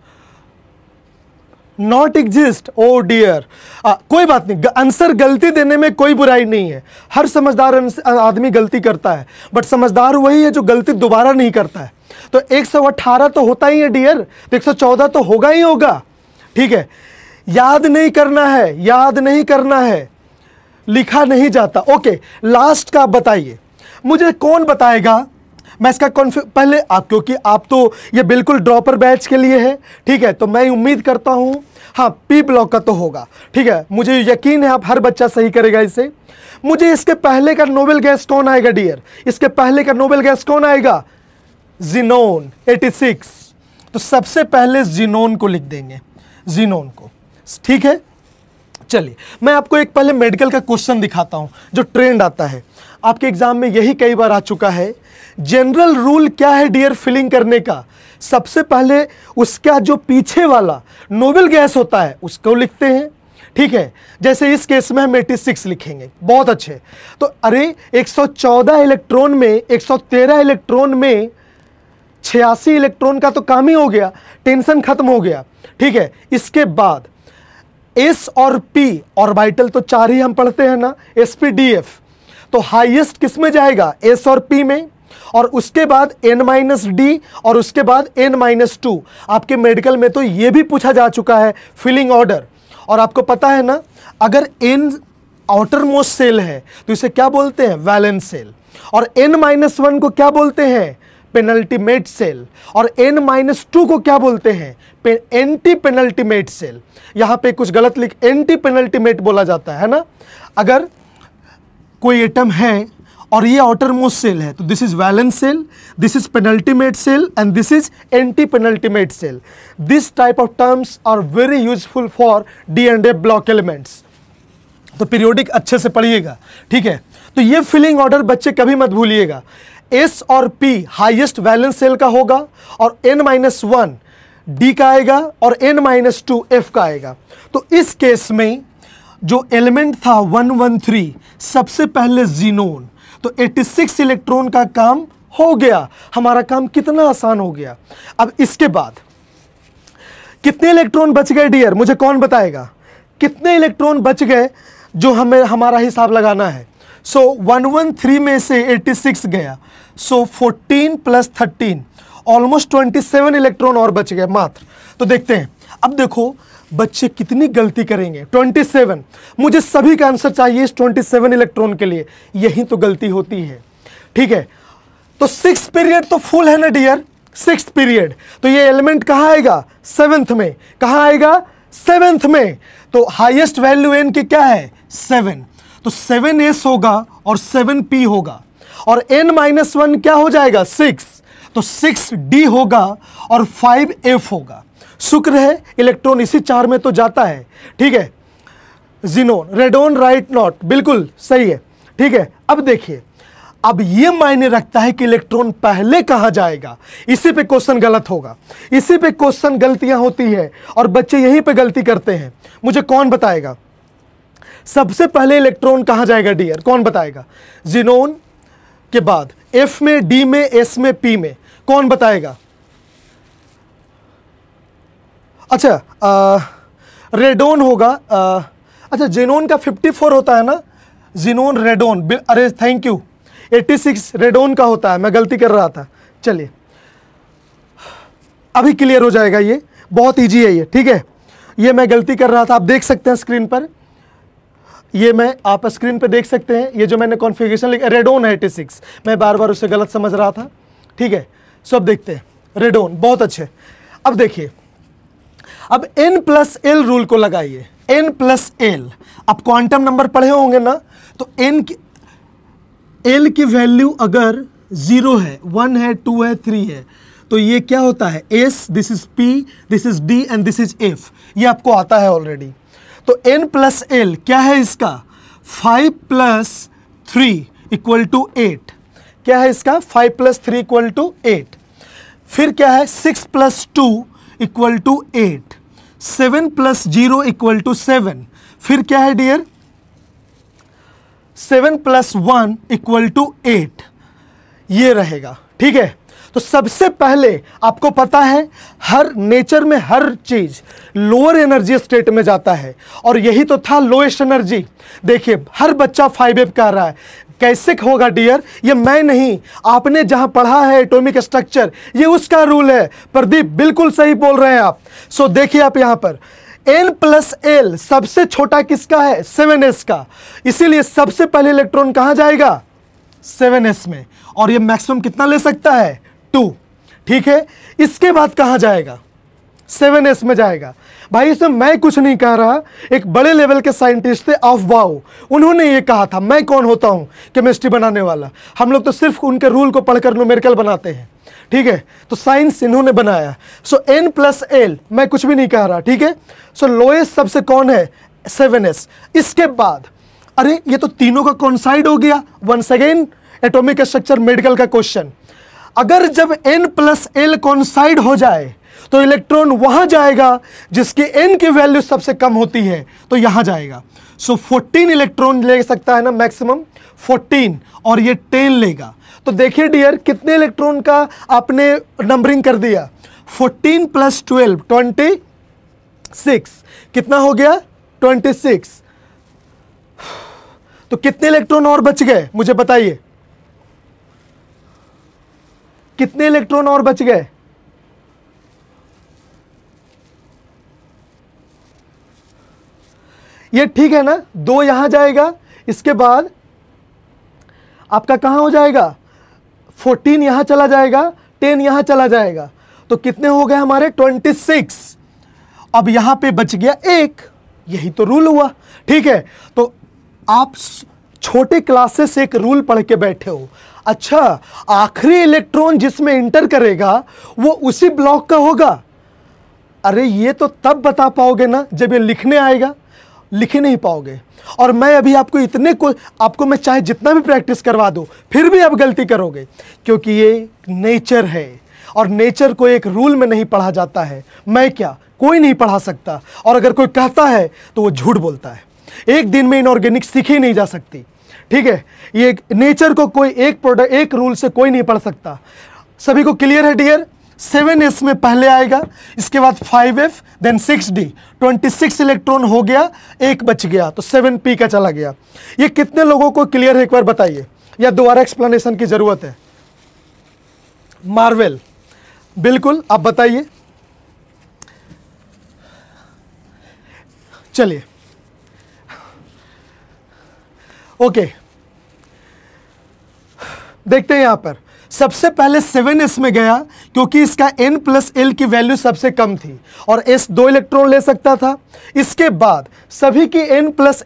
Not exist, oh dear. कोई बात नहीं, आंसर गलती देने में कोई बुराई नहीं है, हर समझदार आदमी गलती करता है, बट समझदार वही है जो गलती दोबारा नहीं करता है। तो 118 तो होता ही है डियर, तो 114 तो होगा ही होगा। ठीक है, याद नहीं करना है, याद नहीं करना है, लिखा नहीं जाता। ओके, लास्ट का बताइए मुझे, कौन बताएगा? मैं इसका पहले आप, क्योंकि आप तो ये बिल्कुल ड्रॉपर बैच के लिए है, ठीक है, तो मैं उम्मीद करता हूं हाँ पी ब्लॉक का तो होगा। ठीक है, मुझे यकीन है आप हर बच्चा सही करेगा इसे। मुझे इसके पहले का नोबेल गैस कौन आएगा डियर? इसके पहले का नोबेल गैस कौन आएगा? ज़ीनोन 86। तो सबसे पहले ज़ीनोन को लिख देंगे, ज़ीनोन को। ठीक है, चलिए मैं आपको एक पहले मेडिकल का क्वेश्चन दिखाता हूं जो ट्रेंड आता है आपके एग्जाम में, यही कई बार आ चुका है। जनरल रूल क्या है डियर फिलिंग करने का? सबसे पहले उसका जो पीछे वाला नोबेल गैस होता है उसको लिखते हैं। ठीक है, जैसे इस केस में हम 86 लिखेंगे, बहुत अच्छे। तो अरे 114 इलेक्ट्रॉन में 113 इलेक्ट्रॉन में 86 इलेक्ट्रॉन का तो काम ही हो गया, टेंशन खत्म हो गया। ठीक है, इसके बाद एस और पी ऑर्बिटल तो 4 ही हम पढ़ते हैं ना, sp-df, तो हाईएस्ट किस में जाएगा? एस और पी में, और उसके बाद n-d और उसके बाद n-2। आपके मेडिकल में तो ये भी पूछा जा चुका है फिलिंग ऑर्डर। और आपको पता है ना, अगर n आउटर मोस्ट सेल है तो इसे क्या बोलते हैं? Valence shell. और n-1 को क्या बोलते हैं? Penultimate shell. और n-2 को क्या बोलते हैं? Anti penultimate shell. यहां पे कुछ गलत लिख, एंटी पेनल्टीमेट बोला जाता है ना। अगर कोई एटम है और ये आउटर मोस्ट सेल है तो this is valence shell, this is penultimate shell and this is anti penultimate shell. This type of terms are very useful for D&F block elements. तो पीरियोडिक अच्छे से पढ़िएगा। ठीक है, तो ये फिलिंग ऑर्डर बच्चे कभी मत भूलिएगा। एस और पी हाईएस्ट वैलेंस सेल का होगा, और n-1 डी का आएगा, और n-2 एफ का आएगा। तो इस केस में जो एलिमेंट था 113, सबसे पहले ज़ीनोन, तो 86 इलेक्ट्रॉन का काम हो गया। हमारा काम कितना आसान हो गया। अब इसके बाद कितने इलेक्ट्रॉन बच गए डियर? मुझे कौन बताएगा कितने इलेक्ट्रॉन बच गए जो हमें हमारा हिसाब लगाना है? सो 113 में से 86 गया, सो 14 + 13 ऑलमोस्ट 27 इलेक्ट्रॉन और बच गए मात्र। तो देखते हैं, अब देखो बच्चे कितनी गलती करेंगे। 27, मुझे सभी का आंसर चाहिए इस 27 इलेक्ट्रॉन के लिए, यही तो गलती होती है। ठीक है, तो 6th पीरियड तो फुल है ना डियर, 6th पीरियड, तो ये एलिमेंट कहाँ आएगा? 7th में। कहाँ आएगा? 7th में। तो हाईएस्ट वैल्यू n की क्या है? 7, तो 7s होगा और 7p होगा, और n-1 क्या हो जाएगा? 6, तो 6d होगा और 5f होगा। शुक्र है इलेक्ट्रॉन इसी 4 में तो जाता है। ठीक है, ज़ीनोन, रेडोन, राइट नॉट, बिल्कुल सही है। ठीक है, अब देखिए, अब ये मायने रखता है कि इलेक्ट्रॉन पहले कहां जाएगा। इसी पे क्वेश्चन गलत होगा, इसी पे क्वेश्चन गलतियां होती है और बच्चे यहीं पे गलती करते हैं। मुझे कौन बताएगा सबसे पहले इलेक्ट्रॉन कहां जाएगा डियर? कौन बताएगा? ज़ीनोन के बाद एफ में, डी में, एस में, पी में, कौन बताएगा? अच्छा, रेडोन होगा। अच्छा, ज़ीनोन का 54 होता है ना, ज़ीनोन रेडोन, अरे थैंक यू, 86 रेडोन का होता है, मैं गलती कर रहा था। चलिए अभी क्लियर हो जाएगा, ये बहुत इजी है ये। ठीक है, ये मैं गलती कर रहा था, आप देख सकते हैं स्क्रीन पर, ये मैं आप स्क्रीन पे देख सकते हैं, ये जो मैंने कॉन्फ़िगरेशन लिखा रेडोन है 86, मैं बार बार उसे गलत समझ रहा था। ठीक है, सो अब देखते हैं रेडोन, बहुत अच्छे। अब देखिए, अब n+l रूल को लगाइए, n+l। अब क्वांटम नंबर पढ़े होंगे ना, तो l की वैल्यू अगर 0 है, 1 है, 2 है, 3 है, तो ये क्या होता है? s, this is p, this is d and this is f। ये आपको आता है ऑलरेडी। तो n+l क्या है इसका? 5 + 3 = 8। क्या है इसका? 5 + 3 = 8। फिर क्या है? 6 + 2 = 8, 7 + 0 = 7। फिर क्या है डियर? 7 + 1 = 8 ये रहेगा। ठीक है, तो सबसे पहले आपको पता है हर नेचर में हर चीज लोअर एनर्जी स्टेट में जाता है, और यही तो था लोएस्ट एनर्जी। देखिए हर बच्चा 5F कह रहा है, कैसे होगा डियर? ये मैं नहीं, आपने जहां पढ़ा है एटॉमिक स्ट्रक्चर, ये उसका रूल है। प्रदीप बिल्कुल सही बोल रहे हैं आप। सो देखिए आप यहां पर N + L सबसे छोटा किसका है? 7s का, इसीलिए सबसे पहले इलेक्ट्रॉन कहां जाएगा? 7s में, और ये मैक्सिमम कितना ले सकता है? 2। ठीक है, इसके बाद कहां जाएगा? 7s में जाएगा। भाई इसमें मैं कुछ नहीं कह रहा, एक बड़े लेवल के साइंटिस्ट थे अफबाउ, उन्होंने ये कहा था। मैं कौन होता हूं केमिस्ट्री बनाने वाला? हम लोग तो सिर्फ उनके रूल को पढ़कर न्यूमेरिकल बनाते हैं। ठीक है, तो साइंस इन्होंने बनाया। सो N + L, मैं कुछ भी नहीं कह रहा। ठीक है, सो लोएस्ट सबसे कौन है? 7s। इसके बाद अरे ये तो तीनों का कॉन्साइड हो गया। Once again atomic structure medical का क्वेश्चन, अगर जब N + L कॉन्साइड हो जाए तो इलेक्ट्रॉन वहां जाएगा जिसकी N की वैल्यू सबसे कम होती है, तो यहां जाएगा। सो 14 इलेक्ट्रॉन ले सकता है ना मैक्सिमम, 14, और ये 10 लेगा। तो देखिए डियर कितने इलेक्ट्रॉन का आपने नंबरिंग कर दिया? 14 + 12 26, कितना हो गया? 26। तो कितने इलेक्ट्रॉन और बच गए मुझे बताइए? कितने इलेक्ट्रॉन और बच गए? ये ठीक है ना? 2 यहां जाएगा, इसके बाद आपका कहां हो जाएगा? 14 यहां चला जाएगा, 10 यहां चला जाएगा, तो कितने हो गए हमारे? 26। अब यहां पे बच गया 1, यही तो रूल हुआ। ठीक है, तो आप छोटे क्लासेस से एक रूल पढ़ के बैठे हो। अच्छा, आखिरी इलेक्ट्रॉन जिसमें इंटर करेगा वो उसी ब्लॉक का होगा। अरे ये तो तब बता पाओगे ना जब ये लिखने आएगा, लिख ही नहीं पाओगे। और मैं अभी आपको आपको मैं चाहे जितना भी प्रैक्टिस करवा दूं फिर भी आप गलती करोगे, क्योंकि ये नेचर है और नेचर को एक रूल में नहीं पढ़ा जाता है। मैं क्या, कोई नहीं पढ़ा सकता, और अगर कोई कहता है तो वो झूठ बोलता है। एक दिन में इनऑर्गेनिक सीखी नहीं जा सकती। ठीक है, ये नेचर को कोई एक प्रोडक्ट एक रूल से कोई नहीं पढ़ सकता। सभी को क्लियर है डियर? 7s में पहले आएगा, इसके बाद 5F, देन 6d, 26 इलेक्ट्रॉन हो गया, 1 बच गया, तो 7p का चला गया। ये कितने लोगों को क्लियर है एक बार बताइए, या दोबारा एक्सप्लेनेशन की जरूरत है? मार्वेल, बिल्कुल, आप बताइए। चलिए ओके, देखते हैं यहां पर सबसे पहले 7s में गया क्योंकि इसका N + L की वैल्यू सबसे कम थी और S 2 इलेक्ट्रॉन ले सकता था। इसके बाद सभी की N +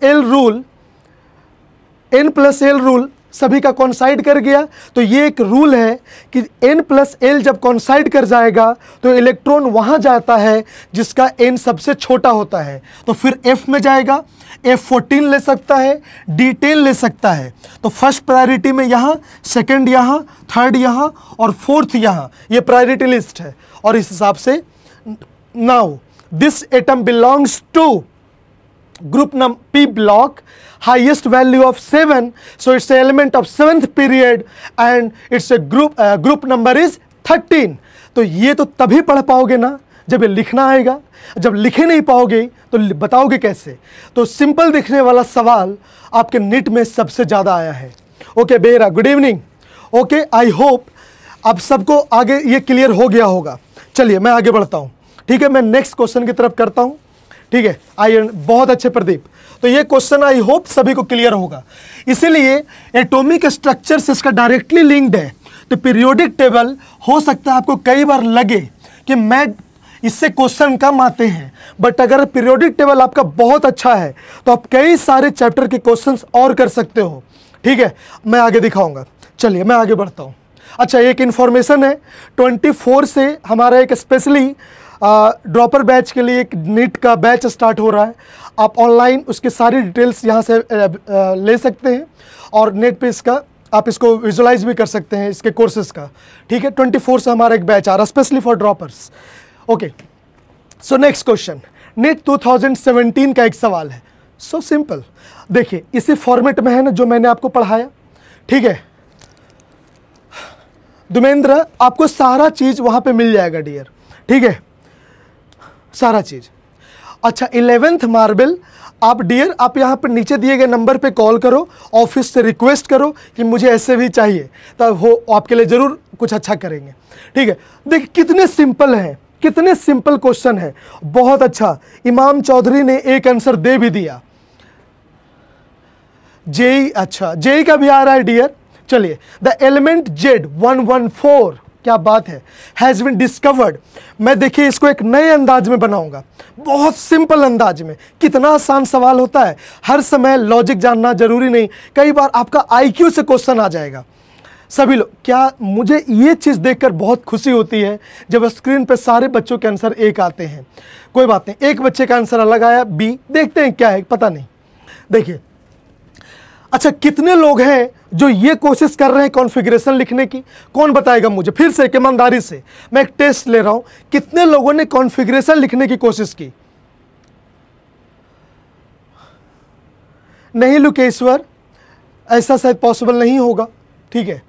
L रूल सभी का कॉन्साइड कर गया। तो ये एक रूल है कि N + L जब कॉन्साइड कर जाएगा तो इलेक्ट्रॉन वहां जाता है जिसका N सबसे छोटा होता है। तो फिर F में जाएगा, F14 ले सकता है, D10 ले सकता है। तो फर्स्ट प्रायोरिटी में यहाँ, सेकंड यहाँ, थर्ड यहाँ और फोर्थ यहाँ, ये प्रायोरिटी लिस्ट है। और इस हिसाब से now this atom belongs to group P block, highest value of 7, so it's an element of 7th period and its a group number is 13। तो ये तो तभी पढ़ पाओगे ना जब ये लिखना आएगा, जब लिखे नहीं पाओगे तो बताओगे कैसे? तो सिंपल दिखने वाला सवाल आपके नीट में सबसे ज़्यादा आया है। Okay Bera, good evening. Okay, I hope आप सबको आगे ये क्लियर हो गया होगा। चलिए मैं आगे बढ़ता हूँ। ठीक है, मैं नेक्स्ट क्वेश्चन की तरफ करता हूँ। ठीक है, बहुत अच्छे प्रदीप। तो ये क्वेश्चन आई होप सभी को क्लियर होगा। इसीलिए एटॉमिक स्ट्रक्चर से इसका डायरेक्टली लिंक्ड है। तो पीरियोडिक टेबल हो सकता है आपको कई बार लगे कि मैं इससे क्वेश्चन कम आते हैं, बट अगर पीरियोडिक टेबल आपका बहुत अच्छा है तो आप कई सारे चैप्टर के क्वेश्चंस और कर सकते हो। ठीक है, मैं आगे दिखाऊंगा। चलिए मैं आगे बढ़ता हूँ। अच्छा, एक इन्फॉर्मेशन है, 24 से हमारा एक स्पेशली ड्रॉपर बैच के लिए एक नीट का बैच स्टार्ट हो रहा है। आप ऑनलाइन उसकी सारी डिटेल्स यहाँ से ले सकते हैं और नेट पे इसका आप इसको विजुलाइज भी कर सकते हैं इसके कोर्सेज का। ठीक है, 24 से हमारा एक बैच आ रहा है specially for droppers. Okay, so next question, NEET 2017 का एक सवाल है। So simple. देखिए इसी फॉर्मेट में है ना जो मैंने आपको पढ़ाया, ठीक है। धुमेंद्र आपको सारा चीज वहां पे मिल जाएगा डियर, ठीक है, सारा चीज। अच्छा 11th मार्बल, आप डियर आप यहाँ पर नीचे दिए गए नंबर पे कॉल करो, ऑफिस से रिक्वेस्ट करो कि मुझे ऐसे भी चाहिए, तब वो आपके लिए जरूर कुछ अच्छा करेंगे, ठीक है। देखिए कितने सिंपल हैं, कितने सिंपल क्वेश्चन है, बहुत अच्छा। इमाम चौधरी ने एक आंसर दे भी दिया। जेई, अच्छा जेई का भी आ रहा है डियर। चलिए, द एलिमेंट Z114, क्या बात है, हैज बीन डिस्कवर्ड। मैं देखिए इसको एक नए अंदाज में बनाऊंगा, बहुत सिंपल अंदाज में। कितना आसान सवाल होता है, हर समय लॉजिक जानना जरूरी नहीं, कई बार आपका IQ से क्वेश्चन आ जाएगा। सभी लोग, क्या मुझे ये चीज़ देखकर बहुत खुशी होती है जब स्क्रीन पे सारे बच्चों के आंसर एक आते हैं। कोई बात नहीं, एक बच्चे का आंसर अलग आया B, देखते हैं क्या है, पता नहीं। देखिए अच्छा कितने लोग हैं जो ये कोशिश कर रहे हैं कॉन्फ़िगरेशन लिखने की, कौन बताएगा मुझे? फिर से ईमानदारी से मैं एक टेस्ट ले रहा हूं, कितने लोगों ने कॉन्फ़िगरेशन लिखने की कोशिश की? नहीं लुकेश्वर, ऐसा शायद पॉसिबल नहीं होगा, ठीक है।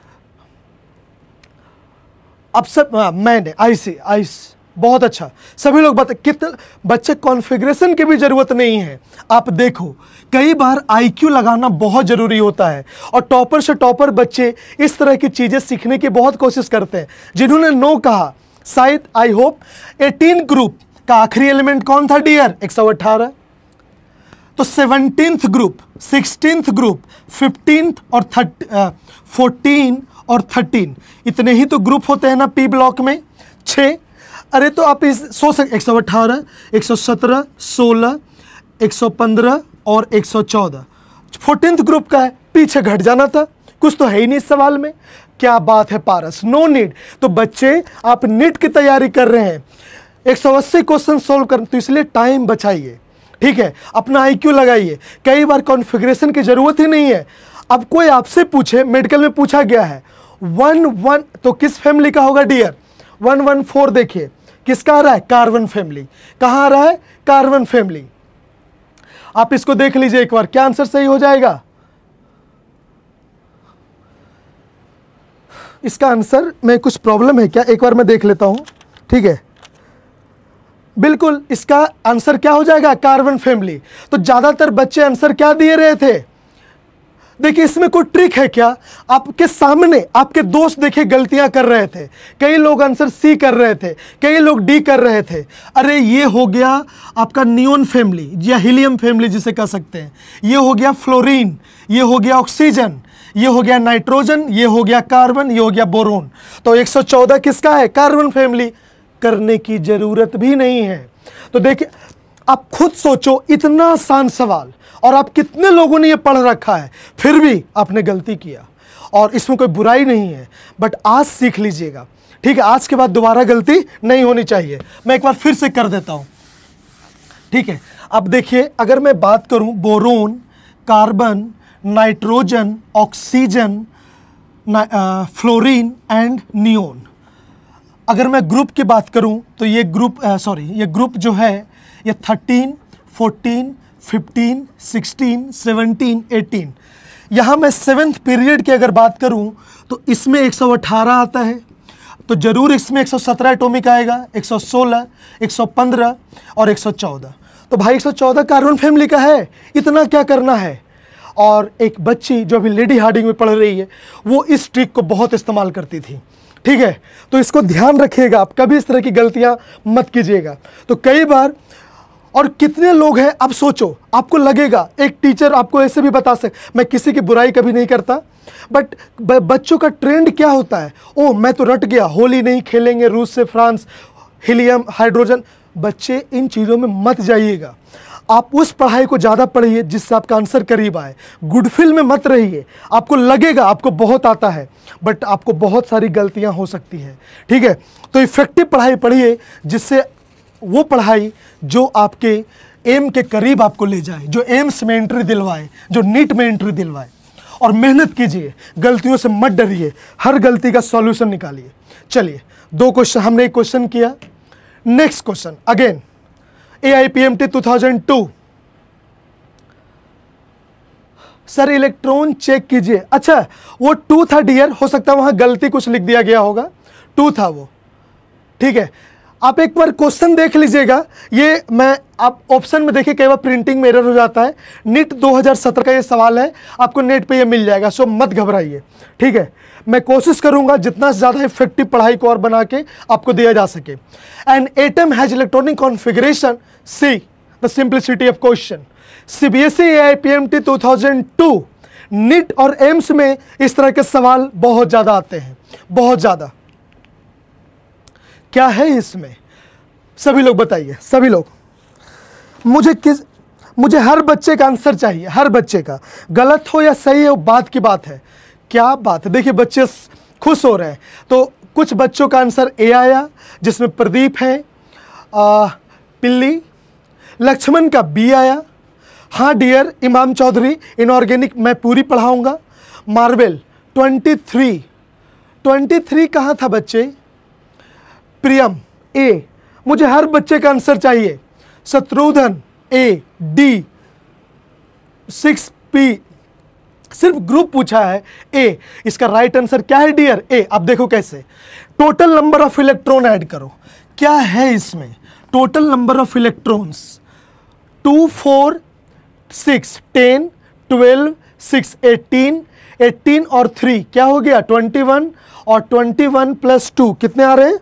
अब सब मैंने आईसी बहुत अच्छा, सभी लोग बता। कितने बच्चे कॉन्फ़िगरेशन की भी जरूरत नहीं है। आप देखो कई बार IQ लगाना बहुत जरूरी होता है, और टॉपर से टॉपर बच्चे इस तरह की चीजें सीखने की बहुत कोशिश करते हैं। जिन्होंने नो कहा, शायद आई होप 18 ग्रुप का आखिरी एलिमेंट कौन था डियर? 118। तो 17th group, 16th group, 15th और 14 और 13, इतने ही तो ग्रुप होते हैं ना P ब्लॉक में, 6। अरे तो आप इस 118, 117, 16, 115 और 114 14th ग्रुप का है, पीछे घट जाना था, कुछ तो है ही नहीं इस सवाल में। क्या बात है पारस, नो नीड। तो बच्चे आप नीट की तैयारी कर रहे हैं, 180 क्वेश्चन सोल्व कर, तो इसलिए टाइम बचाइए, ठीक है, अपना IQ लगाइए। कई बार कॉन्फ़िगरेशन की जरूरत ही नहीं है। अब कोई आपसे पूछे, मेडिकल में पूछा गया है 1 तो किस फैमिली का होगा डियर? 114 देखिए किसका आ रहा है? Carbon family. कहाँ आ रहा है? Carbon family. आप इसको देख लीजिए एक बार, क्या आंसर सही हो जाएगा? इसका आंसर में कुछ प्रॉब्लम है क्या, एक बार मैं देख लेता हूं, ठीक है। बिल्कुल इसका आंसर क्या हो जाएगा? Carbon family. तो ज्यादातर बच्चे आंसर क्या दिए रहे थे? देखिए इसमें कोई ट्रिक है क्या? आपके सामने आपके दोस्त देखिए गलतियां कर रहे थे, कई लोग आंसर C कर रहे थे, कई लोग D कर रहे थे। अरे ये हो गया आपका नियोन फैमिली या हीलियम फैमिली जिसे कह सकते हैं, ये हो गया फ्लोरीन, ये हो गया ऑक्सीजन, ये हो गया नाइट्रोजन, ये हो गया कार्बन, ये हो गया बोरोन। तो 114 किसका है? Carbon family. करने की जरूरत भी नहीं है। तो देखिए आप खुद सोचो, इतना आसान सवाल, और आप कितने लोगों ने ये पढ़ रखा है, फिर भी आपने गलती किया, और इसमें कोई बुराई नहीं है, बट आज सीख लीजिएगा, ठीक है। आज के बाद दोबारा गलती नहीं होनी चाहिए। मैं एक बार फिर से कर देता हूं, ठीक है। अब देखिए अगर मैं बात करूं boron, carbon, nitrogen, oxygen, fluorine and neon, अगर मैं ग्रुप की बात करूं तो ये ग्रुप जो है ये 13, 14, 15, 16, 17, 18। यहाँ मैं 7th पीरियड की अगर बात करूँ तो इसमें 118 आता है, तो जरूर इसमें 117 एटॉमिक आएगा, 116, 115 और 114। तो भाई 114 कार्बन फैमिली का है, इतना क्या करना है। और एक बच्ची जो अभी लेडी हार्डिंग में पढ़ रही है, वो इस ट्रिक को बहुत इस्तेमाल करती थी, ठीक है। तो इसको ध्यान रखिएगा, आप कभी इस तरह की गलतियाँ मत कीजिएगा। तो कई बार, और कितने लोग हैं, अब सोचो, आपको लगेगा एक टीचर आपको ऐसे भी बता मैं किसी की बुराई कभी नहीं करता, बट बच्चों का ट्रेंड क्या होता है, ओह मैं तो रट गया, होली नहीं खेलेंगे रूस से फ्रांस, हीलियम, हाइड्रोजन। बच्चे इन चीज़ों में मत जाइएगा, आप उस पढ़ाई को ज़्यादा पढ़िए जिससे आपका आंसर करीब आए। गुडफिल में मत रहिए, आपको लगेगा आपको बहुत आता है, बट आपको बहुत सारी गलतियाँ हो सकती है, ठीक है। तो इफेक्टिव पढ़ाई पढ़िए, जिससे वो पढ़ाई जो आपके एम के करीब आपको ले जाए, जो एम्स में एंट्री दिलवाए, जो नीट में एंट्री दिलवाए। और मेहनत कीजिए, गलतियों से मत डरिए, हर गलती का सॉल्यूशन निकालिए। चलिए 2 क्वेश्चन, हमने एक क्वेश्चन किया। Next question again AIPMT 2002, sir electron check कीजिए। अच्छा वो 2 था डियर, हो सकता है वहां गलती कुछ लिख दिया गया होगा, 2 था वो, ठीक है। आप एक बार क्वेश्चन देख लीजिएगा, ये मैं आप ऑप्शन में देखिए कई बार प्रिंटिंग में एरर हो जाता है। नीट 2017 का ये सवाल है, आपको नेट पे ये मिल जाएगा, सो मत घबराइए, ठीक है। मैं कोशिश करूंगा जितना ज़्यादा इफेक्टिव पढ़ाई को और बना के आपको दिया जा सके। An atom has electronic configuration, see the simplicity of question. CBSE AIPMT 2002 NEET और एम्स में इस तरह के सवाल बहुत ज़्यादा आते हैं, बहुत ज़्यादा। क्या है इसमें, सभी लोग बताइए, सभी लोग। मुझे हर बच्चे का आंसर चाहिए, हर बच्चे का, गलत हो या सही हो बात की बात है। क्या बात है, देखिए बच्चे खुश हो रहे हैं। तो कुछ बच्चों का आंसर ए आया, जिसमें प्रदीप है, पिल्ली, लक्ष्मण का बी आया। हाँ डियर इमाम चौधरी, इनऑर्गेनिक मैं पूरी पढ़ाऊंगा। मार्वेल 23 कहाँ था बच्चे? प्रियम ए, मुझे हर बच्चे का आंसर चाहिए। शत्रुघ्न ए, डी, 6P, सिर्फ ग्रुप पूछा है ए। इसका राइट आंसर क्या है डियर? ए। अब देखो कैसे, total number of electron add करो, क्या है इसमें? टोटल नंबर ऑफ इलेक्ट्रॉन्स 2 4 6 10 12 6 18 और 3 क्या हो गया? 21, और 21 + 2 कितने आ रहे हैं?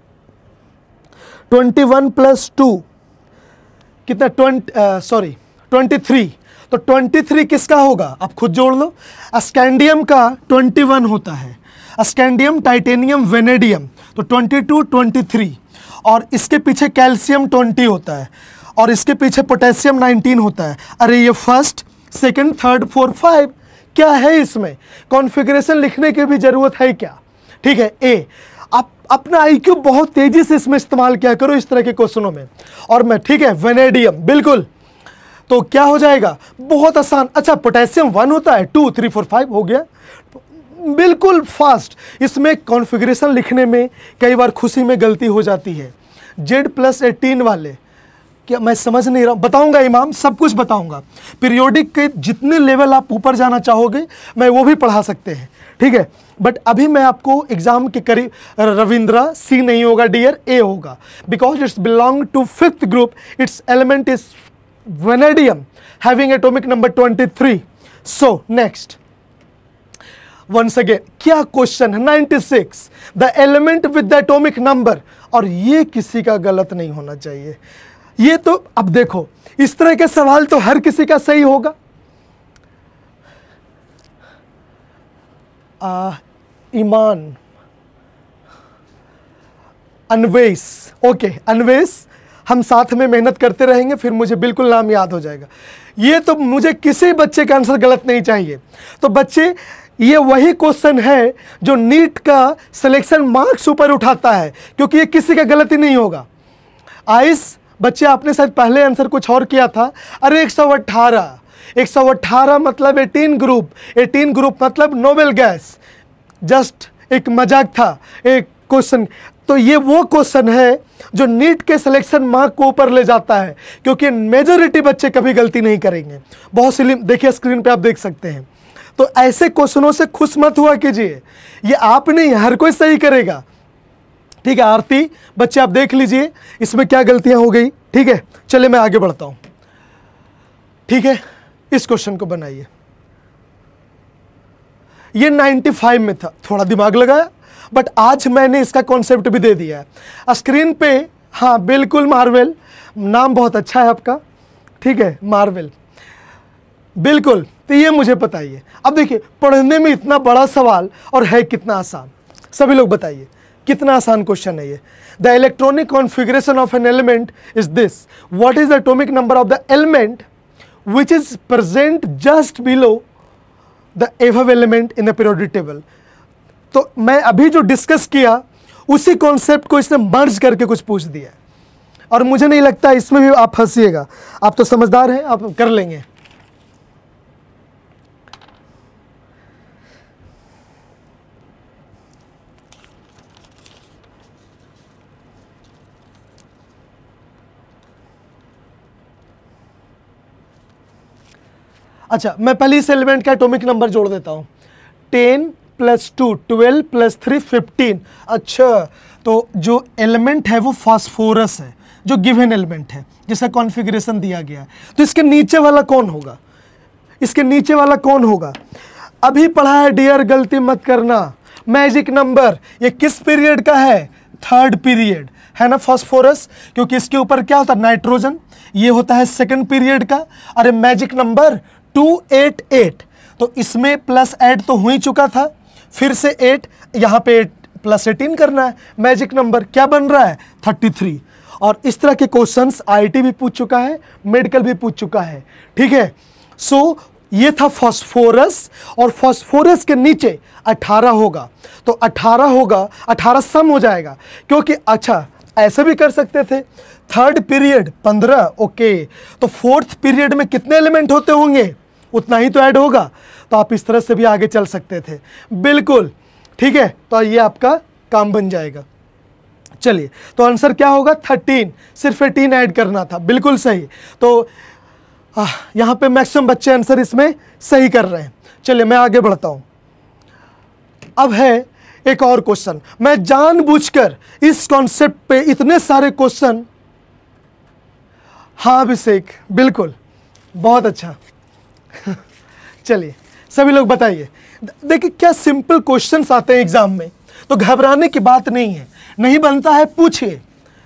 21 + 2 कितना? 23। तो 23 किसका होगा? आप खुद जोड़ लो। स्कैंडियम का 21 होता है, स्कैंडियम, टाइटेनियम, वेनेडियम, तो 22 23, और इसके पीछे कैल्शियम 20 होता है, और इसके पीछे पोटेशियम 19 होता है। अरे ये फर्स्ट, सेकंड, थर्ड, फोर्थ, 5 क्या है इसमें? कॉन्फ़िगरेशन लिखने की भी जरूरत है क्या? ठीक है ए। आप अपना IQ बहुत तेजी से इसमें इस्तेमाल किया करो इस तरह के क्वेश्चनों में। और मैं, ठीक है, वेनेडियम, बिल्कुल, तो क्या हो जाएगा? बहुत आसान। अच्छा पोटेशियम 1 होता है, 2 3 4 5 हो गया, बिल्कुल फास्ट। इसमें कॉन्फ़िगरेशन लिखने में कई बार खुशी में गलती हो जाती है। Z+18 वाले, क्या मैं समझ नहीं रहा हूं? बताऊंगा इमाम, सब कुछ बताऊंगा। पीरियोडिक के जितने लेवल आप ऊपर जाना चाहोगे मैं वो भी पढ़ा सकते हैं, ठीक है। बट अभी मैं आपको एग्जाम के करीब, रविंद्रा सी नहीं होगा डियर, ए होगा, because it's belong to 5th group, it's element is vanadium having atomic number 23। So next, once again, क्या क्वेश्चन है? 96 the element with the atomic number, और ये किसी का गलत नहीं होना चाहिए। ये तो अब देखो, इस तरह के सवाल तो हर किसी का सही होगा। ईमान, अनवेश, ओके अनवेश, हम साथ में मेहनत करते रहेंगे, फिर मुझे बिल्कुल नाम याद हो जाएगा। ये तो मुझे किसी बच्चे का आंसर गलत नहीं चाहिए। तो बच्चे, ये वही क्वेश्चन है जो नीट का सिलेक्शन मार्क्स ऊपर उठाता है, क्योंकि ये किसी का गलती नहीं होगा। आइस बच्चे, आपने शायद पहले आंसर कुछ और किया था। अरे 118 मतलब 18 ग्रुप, 18 ग्रुप मतलब नोबेल गैस, जस्ट एक मजाक था, एक क्वेश्चन। तो ये वो क्वेश्चन है जो नीट के सिलेक्शन मार्क को ऊपर ले जाता है, क्योंकि मेजॉरिटी बच्चे कभी गलती नहीं करेंगे। बहुत सी, देखिए स्क्रीन पे आप देख सकते हैं। तो ऐसे क्वेश्चनों से खुश मत हुआ कीजिए, ये आप नहीं, हर कोई सही करेगा, ठीक है। आरती बच्चे आप देख लीजिए इसमें क्या गलतियां हो गई, ठीक है। चलिए मैं आगे बढ़ता हूं, ठीक है। इस क्वेश्चन को बनाइए, ये 95 में था, थोड़ा दिमाग लगाया, बट आज मैंने इसका कॉन्सेप्ट भी दे दिया है स्क्रीन पे। हाँ बिल्कुल, मार्वेल, नाम बहुत अच्छा है आपका, ठीक है, मार्वेल, बिल्कुल। तो ये मुझे बताइए। अब देखिए, पढ़ने में इतना बड़ा सवाल और है कितना आसान, सभी लोग बताइए कितना आसान क्वेश्चन है ये। The electronic configuration of an element is this, what is the atomic number of the element which is present just below the above element in the periodic table। तो मैं अभी जो डिस्कस किया उसी कॉन्सेप्ट को इसने मर्ज करके कुछ पूछ दिया, और मुझे नहीं लगता इसमें भी आप फंसिएगा, आप तो समझदार हैं, आप कर लेंगे। अच्छा, मैं पहले इस एलिमेंट का एटॉमिक नंबर जोड़ देता हूँ। 10 + 2 12 + 3 15। अच्छा, तो जो एलिमेंट है वो फास्फोरस है, जो गिवन एलिमेंट है जिसका कॉन्फ़िगरेशन दिया गया है। तो इसके नीचे वाला कौन होगा? इसके नीचे वाला कौन होगा? अभी पढ़ा है डियर, गलती मत करना। मैजिक नंबर ये किस पीरियड का है? 3rd पीरियड है ना फास्फोरस, क्योंकि इसके ऊपर क्या होता है? नाइट्रोजन। ये होता है 2nd पीरियड का। अरे मैजिक नंबर 288, तो इसमें प्लस ऐड तो हो ही चुका था, फिर से 8, यहाँ पे 8 + 18 करना है। मैजिक नंबर क्या बन रहा है? 33। और इस तरह के क्वेश्चंस आईटी भी पूछ चुका है, मेडिकल भी पूछ चुका है, ठीक है। सो ये था फास्फोरस, और फास्फोरस के नीचे 18 होगा, तो 18 होगा, 18 सम हो जाएगा, क्योंकि अच्छा ऐसे भी कर सकते थे, 3rd पीरियड 15, ओके, तो 4th पीरियड में कितने एलिमेंट होते होंगे? उतना ही तो ऐड होगा, तो आप इस तरह से भी आगे चल सकते थे, बिल्कुल ठीक है। तो ये आपका काम बन जाएगा। चलिए, तो आंसर क्या होगा? 13, सिर्फ 18 ऐड करना था, बिल्कुल सही। तो यहाँ पे मैक्सिमम बच्चे आंसर इसमें सही कर रहे हैं। चलिए मैं आगे बढ़ता हूँ। अब है एक और क्वेश्चन। मैं जानबूझकर इस कॉन्सेप्ट पे इतने सारे क्वेश्चन, हाँ अभिषेक बिल्कुल, बहुत अच्छा। चलिए सभी लोग बताइए। देखिए क्या सिंपल क्वेश्चंस आते हैं एग्जाम में, तो घबराने की बात नहीं है, नहीं बनता है पूछिए।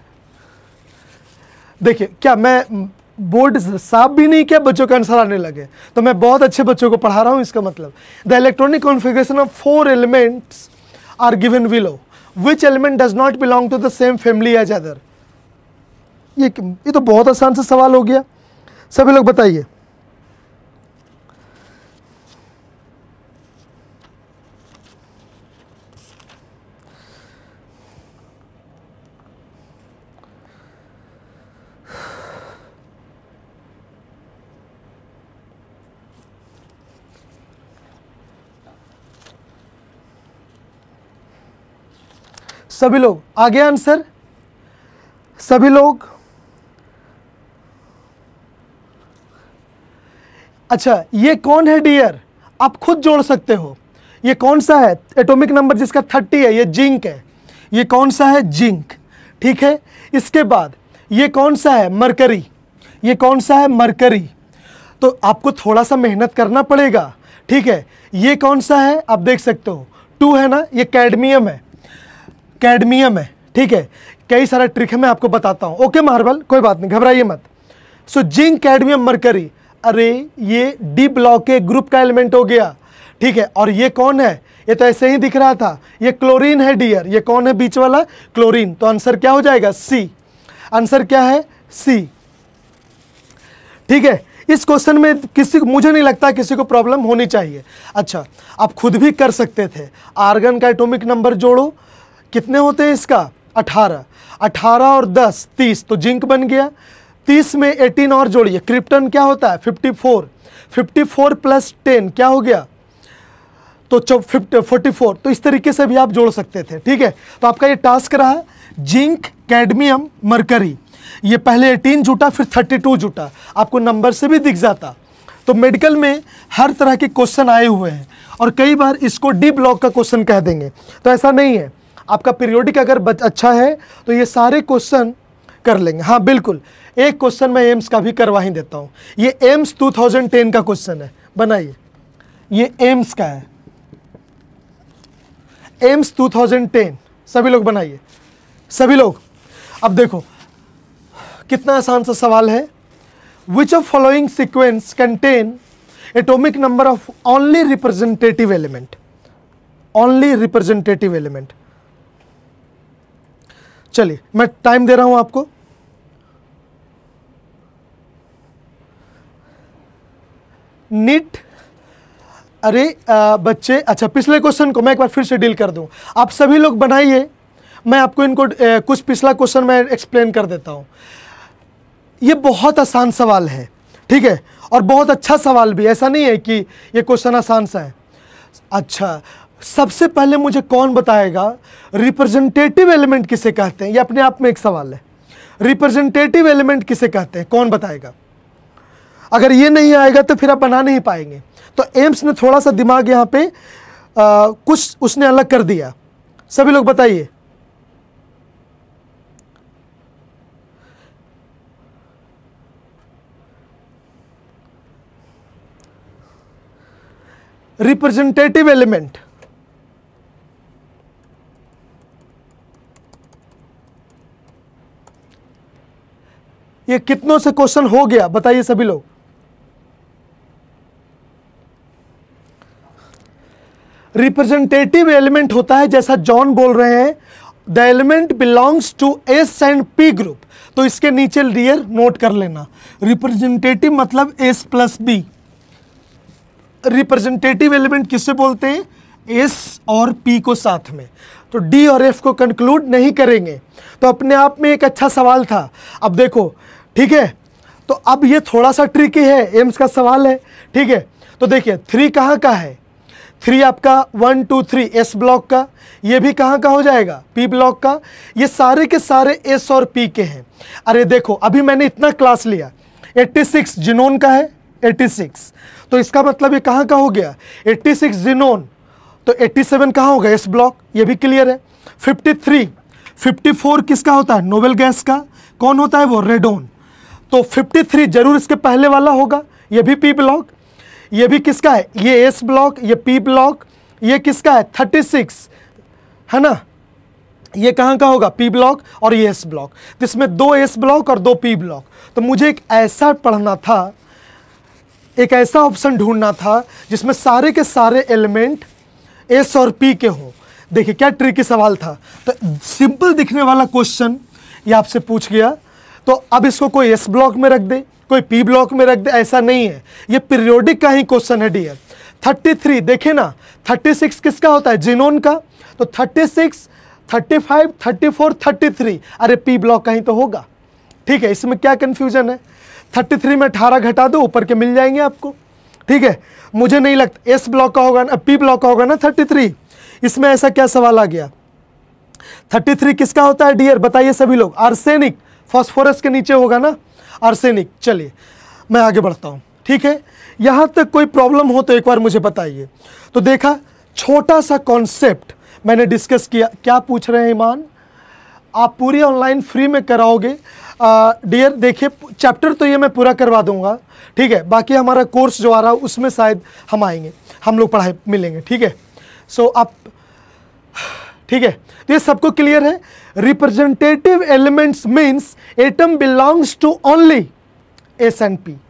देखिए क्या मैं बोर्ड साफ भी नहीं किया, बच्चों के आंसर आने लगे, तो मैं बहुत अच्छे बच्चों को पढ़ा रहा हूं। इसका मतलब the electronic configuration of 4 elements are given below, which element does not belong to the same family as other. ये तो बहुत आसान सा सवाल हो गया, सभी लोग बताइए। सभी लोग आगे आंसर, सभी लोग। अच्छा ये कौन है डियर? आप खुद जोड़ सकते हो। ये कौन सा है? एटॉमिक नंबर जिसका 30 है, ये जिंक है। ये कौन सा है? जिंक, ठीक है। इसके बाद ये कौन सा है? मरकरी। ये कौन सा है? मरकरी। तो आपको थोड़ा सा मेहनत करना पड़ेगा, ठीक है। ये कौन सा है? आप देख सकते हो 2 है ना, ये कैडमियम है, कैडमियम है, ठीक है। कई सारा ट्रिक है, मैं आपको बताता हूं। ओके मार्बल, कोई बात नहीं, घबराइए मत। सो जिंक, कैडमियम, मरकरी, अरे ये डी ब्लॉक के ग्रुप का एलिमेंट हो गया, ठीक है। और ये कौन है? ये तो ऐसे ही दिख रहा था, ये क्लोरीन है डियर। ये कौन है बीच वाला? क्लोरीन। तो आंसर क्या हो जाएगा? सी। आंसर क्या है? सी, ठीक है। इस क्वेश्चन में किसी को, मुझे नहीं लगता किसी को प्रॉब्लम होनी चाहिए। अच्छा आप खुद भी कर सकते थे। आर्गन का एटॉमिक नंबर जोड़ो, कितने होते हैं इसका? 18। 18 और 10 30, तो जिंक बन गया। 30 में 18 और जोड़िए, क्रिप्टन क्या होता है? 54। 54 + 10 क्या हो गया? तो 44। तो इस तरीके से भी आप जोड़ सकते थे, ठीक है। तो आपका ये टास्क रहा, जिंक, कैडमियम, मरकरी। ये पहले 18 जुटा, फिर 32 जुटा, आपको नंबर से भी दिख जाता। तो मेडिकल में हर तरह के क्वेश्चन आए हुए हैं, और कई बार इसको डी ब्लॉक का क्वेश्चन कह देंगे, तो ऐसा नहीं है। आपका पीरियोडिक अगर अच्छा है तो ये सारे क्वेश्चन कर लेंगे। हाँ बिल्कुल, एक क्वेश्चन मैं एम्स का भी करवा ही देता हूँ। ये एम्स 2010 का क्वेश्चन है, बनाइए। ये एम्स का है, एम्स 2010, सभी लोग बनाइए, सभी लोग। अब देखो कितना आसान सा सवाल है। Which of following sequence contain atomic number of only representative element? Only representative element. चलिए मैं टाइम दे रहा हूं आपको। नीट, अरे बच्चे, अच्छा पिछले क्वेश्चन को मैं एक बार फिर से डील कर दूं। आप सभी लोग बनाइए, मैं आपको इनको कुछ पिछला क्वेश्चन मैं एक्सप्लेन कर देता हूं। ये बहुत आसान सवाल है, ठीक है, और बहुत अच्छा सवाल भी, ऐसा नहीं है कि ये क्वेश्चन आसान सा है। अच्छा सबसे पहले मुझे कौन बताएगा रिप्रेजेंटेटिव एलिमेंट किसे कहते हैं? ये अपने आप में एक सवाल है। रिप्रेजेंटेटिव एलिमेंट किसे कहते हैं, कौन बताएगा? अगर ये नहीं आएगा तो फिर आप बना नहीं पाएंगे। तो एम्स ने थोड़ा सा दिमाग यहाँ पे कुछ उसने अलग कर दिया। सभी लोग बताइए। रिप्रेजेंटेटिव एलिमेंट, ये कितनों से क्वेश्चन हो गया बताइए सभी लोग। रिप्रेजेंटेटिव एलिमेंट होता है, जैसा जॉन बोल रहे हैं, the element belongs to S and P group. तो इसके नीचे डियर नोट कर लेना, रिप्रेजेंटेटिव मतलब S plus B. Representative element किससे बोलते हैं? एस और पी को साथ में। तो डी और एफ को कंक्लूड नहीं करेंगे। तो अपने आप में एक अच्छा सवाल था। अब देखो, ठीक है, तो अब ये थोड़ा सा ट्रिकी है, एम्स का सवाल है, ठीक है। तो देखिए 3 कहाँ का है? 3 आपका 1 2 3 एस ब्लॉक का, ये भी कहाँ का हो जाएगा? पी ब्लॉक का। ये सारे के सारे एस और पी के हैं। अरे देखो, अभी मैंने इतना क्लास लिया, 86 जिनोन का है, 86, तो इसका मतलब ये कहाँ का हो गया? 86 जिनोन। तो 87 कहाँ होगा? एस ब्लॉक, ये भी क्लियर है। 53 54 किसका होता है? नोबेल गैस का। कौन होता है वो? रेडोन। तो 53 जरूर इसके पहले वाला होगा, ये भी पी ब्लॉक। ये भी किसका है? ये एस ब्लॉक, ये पी ब्लॉक। ये किसका है? 36 है ना, ये कहाँ का होगा? पी ब्लॉक और ये एस ब्लॉक। तो इसमें 2 एस ब्लॉक और 2 पी ब्लॉक। तो मुझे एक ऐसा पढ़ना था, एक ऐसा ऑप्शन ढूंढना था जिसमें सारे के सारे एलिमेंट एस और पी के हों। देखिए क्या ट्रिकी सवाल था। तो सिंपल दिखने वाला क्वेश्चन ये आपसे पूछ गया, तो अब इसको कोई एस ब्लॉक में रख दे, कोई पी ब्लॉक में रख दे, ऐसा नहीं है। ये पीरियोडिक का ही क्वेश्चन है डियर। 33 देखे ना, 36 किसका होता है? जिनोन का। तो 36 35 34 33, अरे पी ब्लॉक का ही तो होगा, ठीक है। इसमें क्या कंफ्यूजन है? 33 में 18 घटा दो, ऊपर के मिल जाएंगे आपको, ठीक है। मुझे नहीं लगता एस ब्लॉक का होगा ना, पी ब्लॉक का होगा ना 33। इसमें ऐसा क्या सवाल आ गया? 33 किसका होता है डियर? बताइए सभी लोग। आर्सेनिक, फास्फोरस के नीचे होगा ना आर्सेनिक। चलिए मैं आगे बढ़ता हूं, ठीक है। यहां तक कोई प्रॉब्लम हो तो एक बार मुझे बताइए। तो देखा, छोटा सा कॉन्सेप्ट मैंने डिस्कस किया। क्या पूछ रहे हैं ईमान? आप पूरी ऑनलाइन फ्री में कराओगे डियर? देखिए चैप्टर तो ये मैं पूरा करवा दूंगा, ठीक है। बाकी हमारा कोर्स जो आ रहा है उसमें शायद हम आएंगे, हम लोग पढ़ाई मिलेंगे, ठीक है। सो आप, ठीक है, तो ये सबको क्लियर है। Representative elements means atom belongs to only S and P.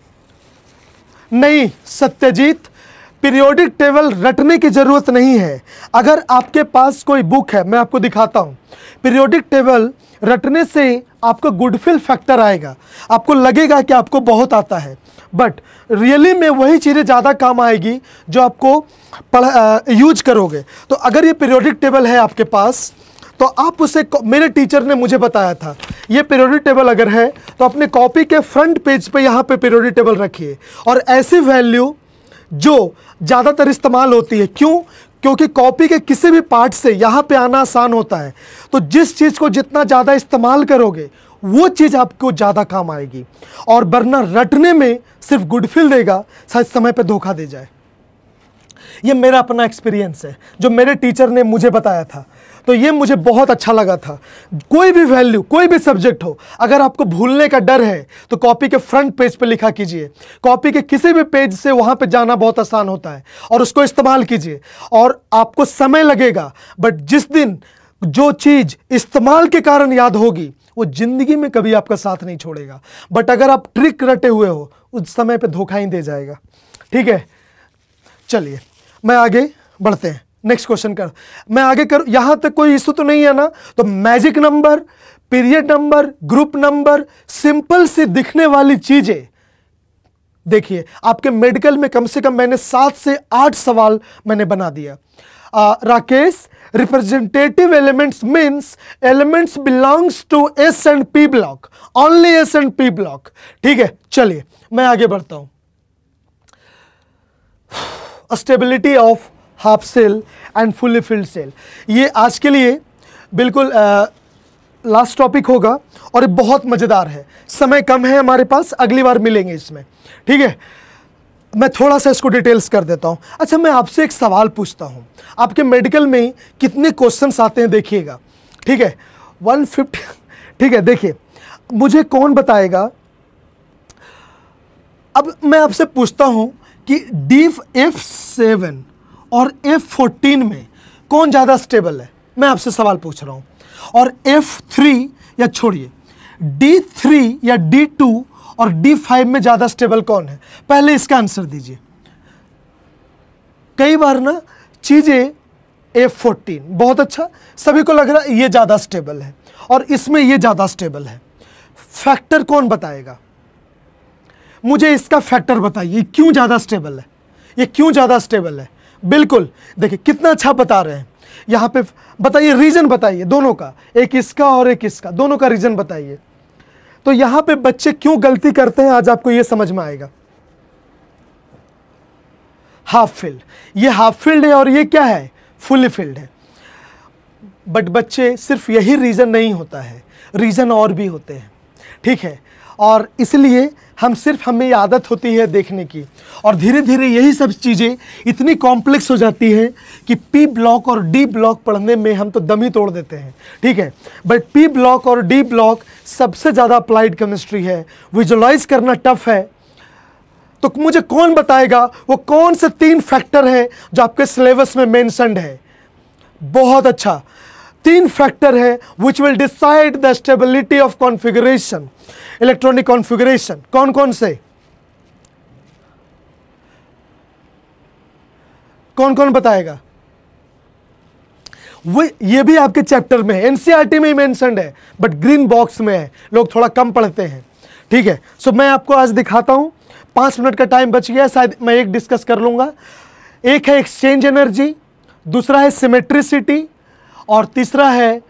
नहीं सत्यजीत, पीरियोडिक टेबल रटने की जरूरत नहीं है। अगर आपके पास कोई बुक है, मैं आपको दिखाता हूं, पीरियोडिक टेबल रटने से आपको गुडफिल फैक्टर आएगा, आपको लगेगा कि आपको बहुत आता है, बट रियली में वही चीज़ें ज़्यादा काम आएगी जो आपको यूज करोगे। तो अगर ये पीरियोडिक टेबल है आपके पास, तो आप उसे, मेरे टीचर ने मुझे बताया था, ये पीरियोडिक टेबल अगर है तो अपने कॉपी के फ्रंट पेज पे यहाँ पे पीरियोडिक टेबल रखिए, और ऐसी वैल्यू जो ज़्यादातर इस्तेमाल होती है। क्यों? क्योंकि कॉपी के किसी भी पार्ट से यहाँ पे आना आसान होता है। तो जिस चीज़ को जितना ज़्यादा इस्तेमाल करोगे वो चीज़ आपको ज़्यादा काम आएगी, और वरना रटने में सिर्फ गुडफिल देगा, शायद समय पे धोखा दे जाए। ये मेरा अपना एक्सपीरियंस है जो मेरे टीचर ने मुझे बताया था, तो ये मुझे बहुत अच्छा लगा था। कोई भी वैल्यू, कोई भी सब्जेक्ट हो, अगर आपको भूलने का डर है तो कॉपी के फ्रंट पेज पे लिखा कीजिए। कॉपी के किसी भी पेज से वहाँ पे जाना बहुत आसान होता है, और उसको इस्तेमाल कीजिए, और आपको समय लगेगा, बट जिस दिन जो चीज़ इस्तेमाल के कारण याद होगी वो जिंदगी में कभी आपका साथ नहीं छोड़ेगा। बट अगर आप ट्रिक रटे हुए हो, उस समय पे धोखा ही दे जाएगा, ठीक है। चलिए मैं आगे बढ़ते हैं, नेक्स्ट क्वेश्चन कर, मैं आगे कर, यहां तक कोई इशू तो नहीं है ना? तो magic number, period number, group number, simple सी दिखने वाली चीजें। देखिए आपके मेडिकल में कम से कम मैंने 7 से 8 सवाल मैंने बना दिया। Rakesh, representative elements means elements belongs to S and P block, only S and P block, ठीक है। चलिए मैं आगे बढ़ता हूं। Stability of half cell and fully filled cell, ये आज के लिए बिल्कुल लास्ट टॉपिक होगा और ये बहुत मज़ेदार है, समय कम है हमारे पास, अगली बार मिलेंगे इसमें, ठीक है। मैं थोड़ा सा इसको डिटेल्स कर देता हूँ। अच्छा, मैं आपसे एक सवाल पूछता हूँ, आपके मेडिकल में कितने क्वेश्चंस आते हैं देखिएगा, ठीक है, 150, ठीक है। देखिए, मुझे कौन बताएगा, अब मैं आपसे पूछता हूँ कि F7 और F14 में कौन ज़्यादा स्टेबल है, मैं आपसे सवाल पूछ रहा हूँ। और F3 या छोड़िए D3 या D2 और D5 में ज़्यादा स्टेबल कौन है, पहले इसका आंसर दीजिए। कई बार ना चीज़ें F14 बहुत अच्छा, सभी को लग रहा है ये ज़्यादा स्टेबल है और इसमें ये ज़्यादा स्टेबल है। फैक्टर कौन बताएगा, मुझे इसका फैक्टर बताइए, क्यों ज़्यादा स्टेबल है, ये क्यों ज़्यादा स्टेबल है। बिल्कुल, देखिए कितना अच्छा बता रहे हैं यहाँ पे, बताइए रीजन बताइए दोनों का, एक इसका और एक इसका, दोनों का रीजन बताइए। तो यहाँ पे बच्चे क्यों गलती करते हैं आज आपको ये समझ में आएगा। हाफ फिल्ड, ये हाफ फिल्ड है और ये क्या है, फुली फिल्ड है। बट बच्चे सिर्फ यही रीजन नहीं होता है, रीजन और भी होते हैं, ठीक है। और इसलिए हमें ये आदत होती है देखने की, और धीरे धीरे यही सब चीज़ें इतनी कॉम्प्लेक्स हो जाती है कि पी ब्लॉक और डी ब्लॉक पढ़ने में हम तो दम ही तोड़ देते हैं, ठीक है। बट पी ब्लॉक और डी ब्लॉक सबसे ज़्यादा अप्लाइड केमिस्ट्री है, विजुअलाइज करना टफ है। तो मुझे कौन बताएगा वो कौन से 3 फैक्टर है जो आपके सिलेबस में मेंशन्ड है। बहुत अच्छा, 3 फैक्टर है which will decide the stability of configuration, electronic configuration. कौन कौन से, कौन कौन बताएगा। वो ये भी आपके चैप्टर में है, एनसीईआरटी में ही मेंशन्ड है, बट ग्रीन बॉक्स में है, लोग थोड़ा कम पढ़ते हैं, ठीक है। सो मैं आपको आज दिखाता हूं, 5 मिनट का टाइम बच गया, शायद मैं एक डिस्कस कर लूंगा। एक है एक्सचेंज एनर्जी, दूसरा है सिमेट्रिसिटी, और तीसरा है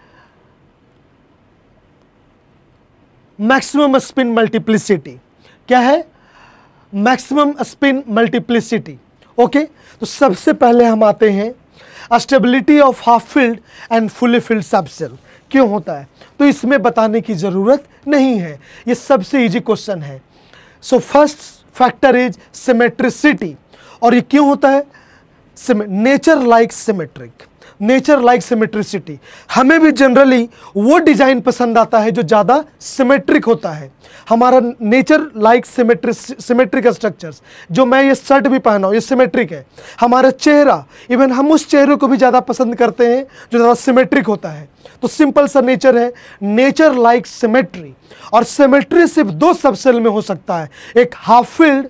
मैक्सिमम स्पिन मल्टीप्लिसिटी। क्या है, मैक्सिमम स्पिन मल्टीप्लिसिटी। ओके, तो सबसे पहले हम आते हैं stability of half filled and fully filled subshell क्यों होता है, तो इसमें बताने की जरूरत नहीं है, ये सबसे इजी क्वेश्चन है। So first factor is symmetricity, और ये क्यों होता है, nature like symmetric, nature like symmetricity. हमें भी जनरली वो डिजाइन पसंद आता है जो ज़्यादा सिमेट्रिक होता है। हमारा नेचर लाइक सिमेट्रिक स्ट्रक्चर्स, जो मैं ये शर्ट भी पहना हूँ ये सिमेट्रिक है। हमारा चेहरा, इवन हम उस चेहरे को भी ज़्यादा पसंद करते हैं जो ज़्यादा सिमेट्रिक होता है। तो सिंपल सा नेचर है, नेचर लाइक सिमेट्री। और सिमेट्री सिर्फ 2 सबसेल में हो सकता है, एक हाफ फिल्ड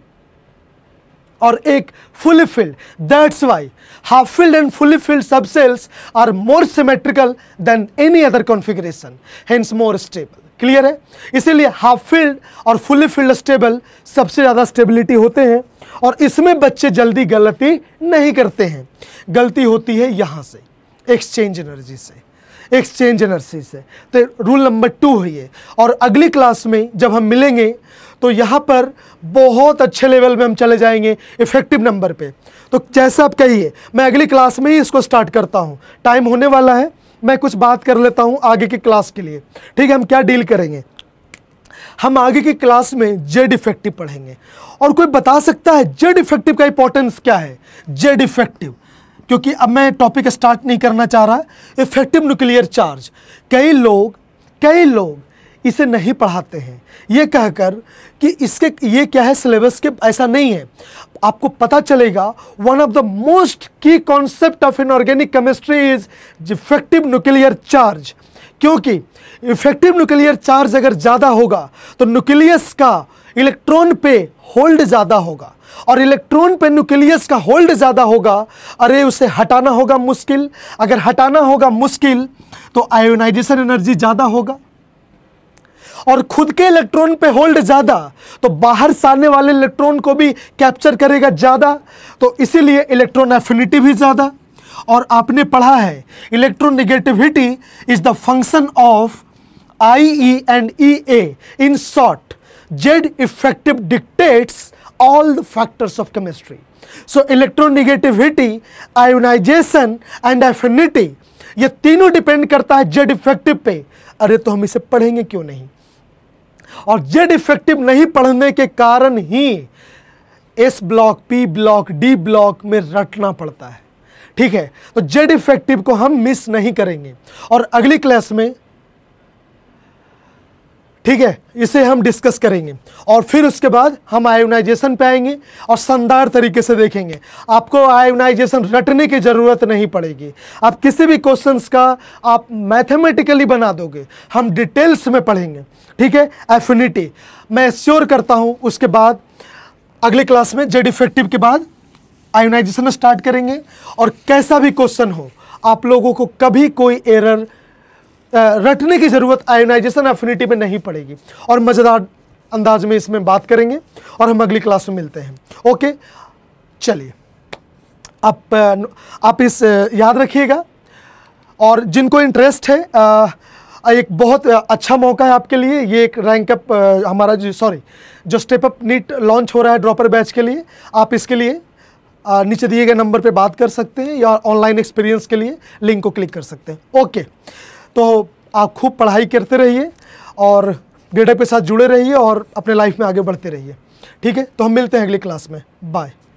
और एक fully filled. That's why half filled and fully filled subcells are more symmetrical than any other configuration, hence more stable. Clear है, इसीलिए हाफ फिल्ड और फुली फिल्ड स्टेबल सबसे ज़्यादा स्टेबिलिटी होते हैं, और इसमें बच्चे जल्दी गलती नहीं करते हैं। गलती होती है यहाँ से, एक्सचेंज एनर्जी से, एक्सचेंज एनर्जी से। तो रूल नंबर 2 है ये, और अगली क्लास में जब हम मिलेंगे तो यहाँ पर बहुत अच्छे लेवल में हम चले जाएंगे इफेक्टिव नंबर पे। तो जैसा आप कहिए, मैं अगली क्लास में ही इसको स्टार्ट करता हूँ, टाइम होने वाला है, मैं कुछ बात कर लेता हूँ आगे की क्लास के लिए, ठीक है। हम क्या डील करेंगे, हम आगे की क्लास में जेड इफेक्टिव पढ़ेंगे। और कोई बता सकता है जेड इफेक्टिव का इंपॉर्टेंस क्या है, जेड इफेक्टिव, क्योंकि अब मैं टॉपिक स्टार्ट नहीं करना चाह रहा। इफेक्टिव न्यूक्लियर चार्ज, कई लोग इसे नहीं पढ़ाते हैं ये कहकर कि इसके ये क्या है सिलेबस के, ऐसा नहीं है। आपको पता चलेगा one of the most key concept of inorganic chemistry is effective nuclear charge, क्योंकि इफेक्टिव न्यूक्लियर चार्ज अगर ज़्यादा होगा तो न्यूक्लियस का इलेक्ट्रॉन पे होल्ड ज़्यादा होगा, और इलेक्ट्रॉन पे न्यूक्लियस का होल्ड ज़्यादा होगा, अरे उसे हटाना होगा मुश्किल। अगर हटाना होगा मुश्किल तो आयोनाइजेशन एनर्जी ज़्यादा होगा, और खुद के इलेक्ट्रॉन पे होल्ड ज़्यादा तो बाहर से आने वाले इलेक्ट्रॉन को भी कैप्चर करेगा ज़्यादा, तो इसीलिए इलेक्ट्रॉन एफिनिटी भी ज़्यादा। और आपने पढ़ा है electronegativity is the function of IE and EA। in short, Z effective dictates all the factors of chemistry. So electronegativity, ionization and affinity, ये तीनों डिपेंड करता है जेड इफेक्टिव पे। अरे तो हम इसे पढ़ेंगे क्यों नहीं? और जेड इफेक्टिव नहीं पढ़ने के कारण ही S block, P block, D block में रटना पड़ता है। ठीक है, तो जेड इफेक्टिव को हम मिस नहीं करेंगे और अगली क्लास में, ठीक है, इसे हम डिस्कस करेंगे और फिर उसके बाद हम आयोनाइजेशन पे आएंगे और शानदार तरीके से देखेंगे। आपको आयोनाइजेशन रटने की जरूरत नहीं पड़ेगी। आप किसी भी क्वेश्चंस का आप मैथमेटिकली बना दोगे। हम डिटेल्स में पढ़ेंगे, ठीक है। एफिनिटी मैं श्योर करता हूं उसके बाद अगली क्लास में जेड इफेक्टिव के बाद आयोनाइजेशन स्टार्ट करेंगे और कैसा भी क्वेश्चन हो आप लोगों को कभी कोई एरर रटने की जरूरत आयोनाइजेशन एफिनिटी में नहीं पड़ेगी और मजेदार अंदाज में इसमें बात करेंगे और हम अगली क्लास में मिलते हैं। ओके, चलिए आप इस याद रखिएगा और जिनको इंटरेस्ट है एक बहुत अच्छा मौका है आपके लिए। ये एक रैंक अप हमारा जो स्टेप अप नीट लॉन्च हो रहा है ड्रॉपर बैच के लिए, आप इसके लिए नीचे दिए गए नंबर पे बात कर सकते हैं या ऑनलाइन एक्सपीरियंस के लिए लिंक को क्लिक कर सकते हैं। ओके, तो आप खूब पढ़ाई करते रहिए और गेटअप के साथ जुड़े रहिए और अपने लाइफ में आगे बढ़ते रहिए। ठीक है, तो हम मिलते हैं अगली क्लास में। बाय।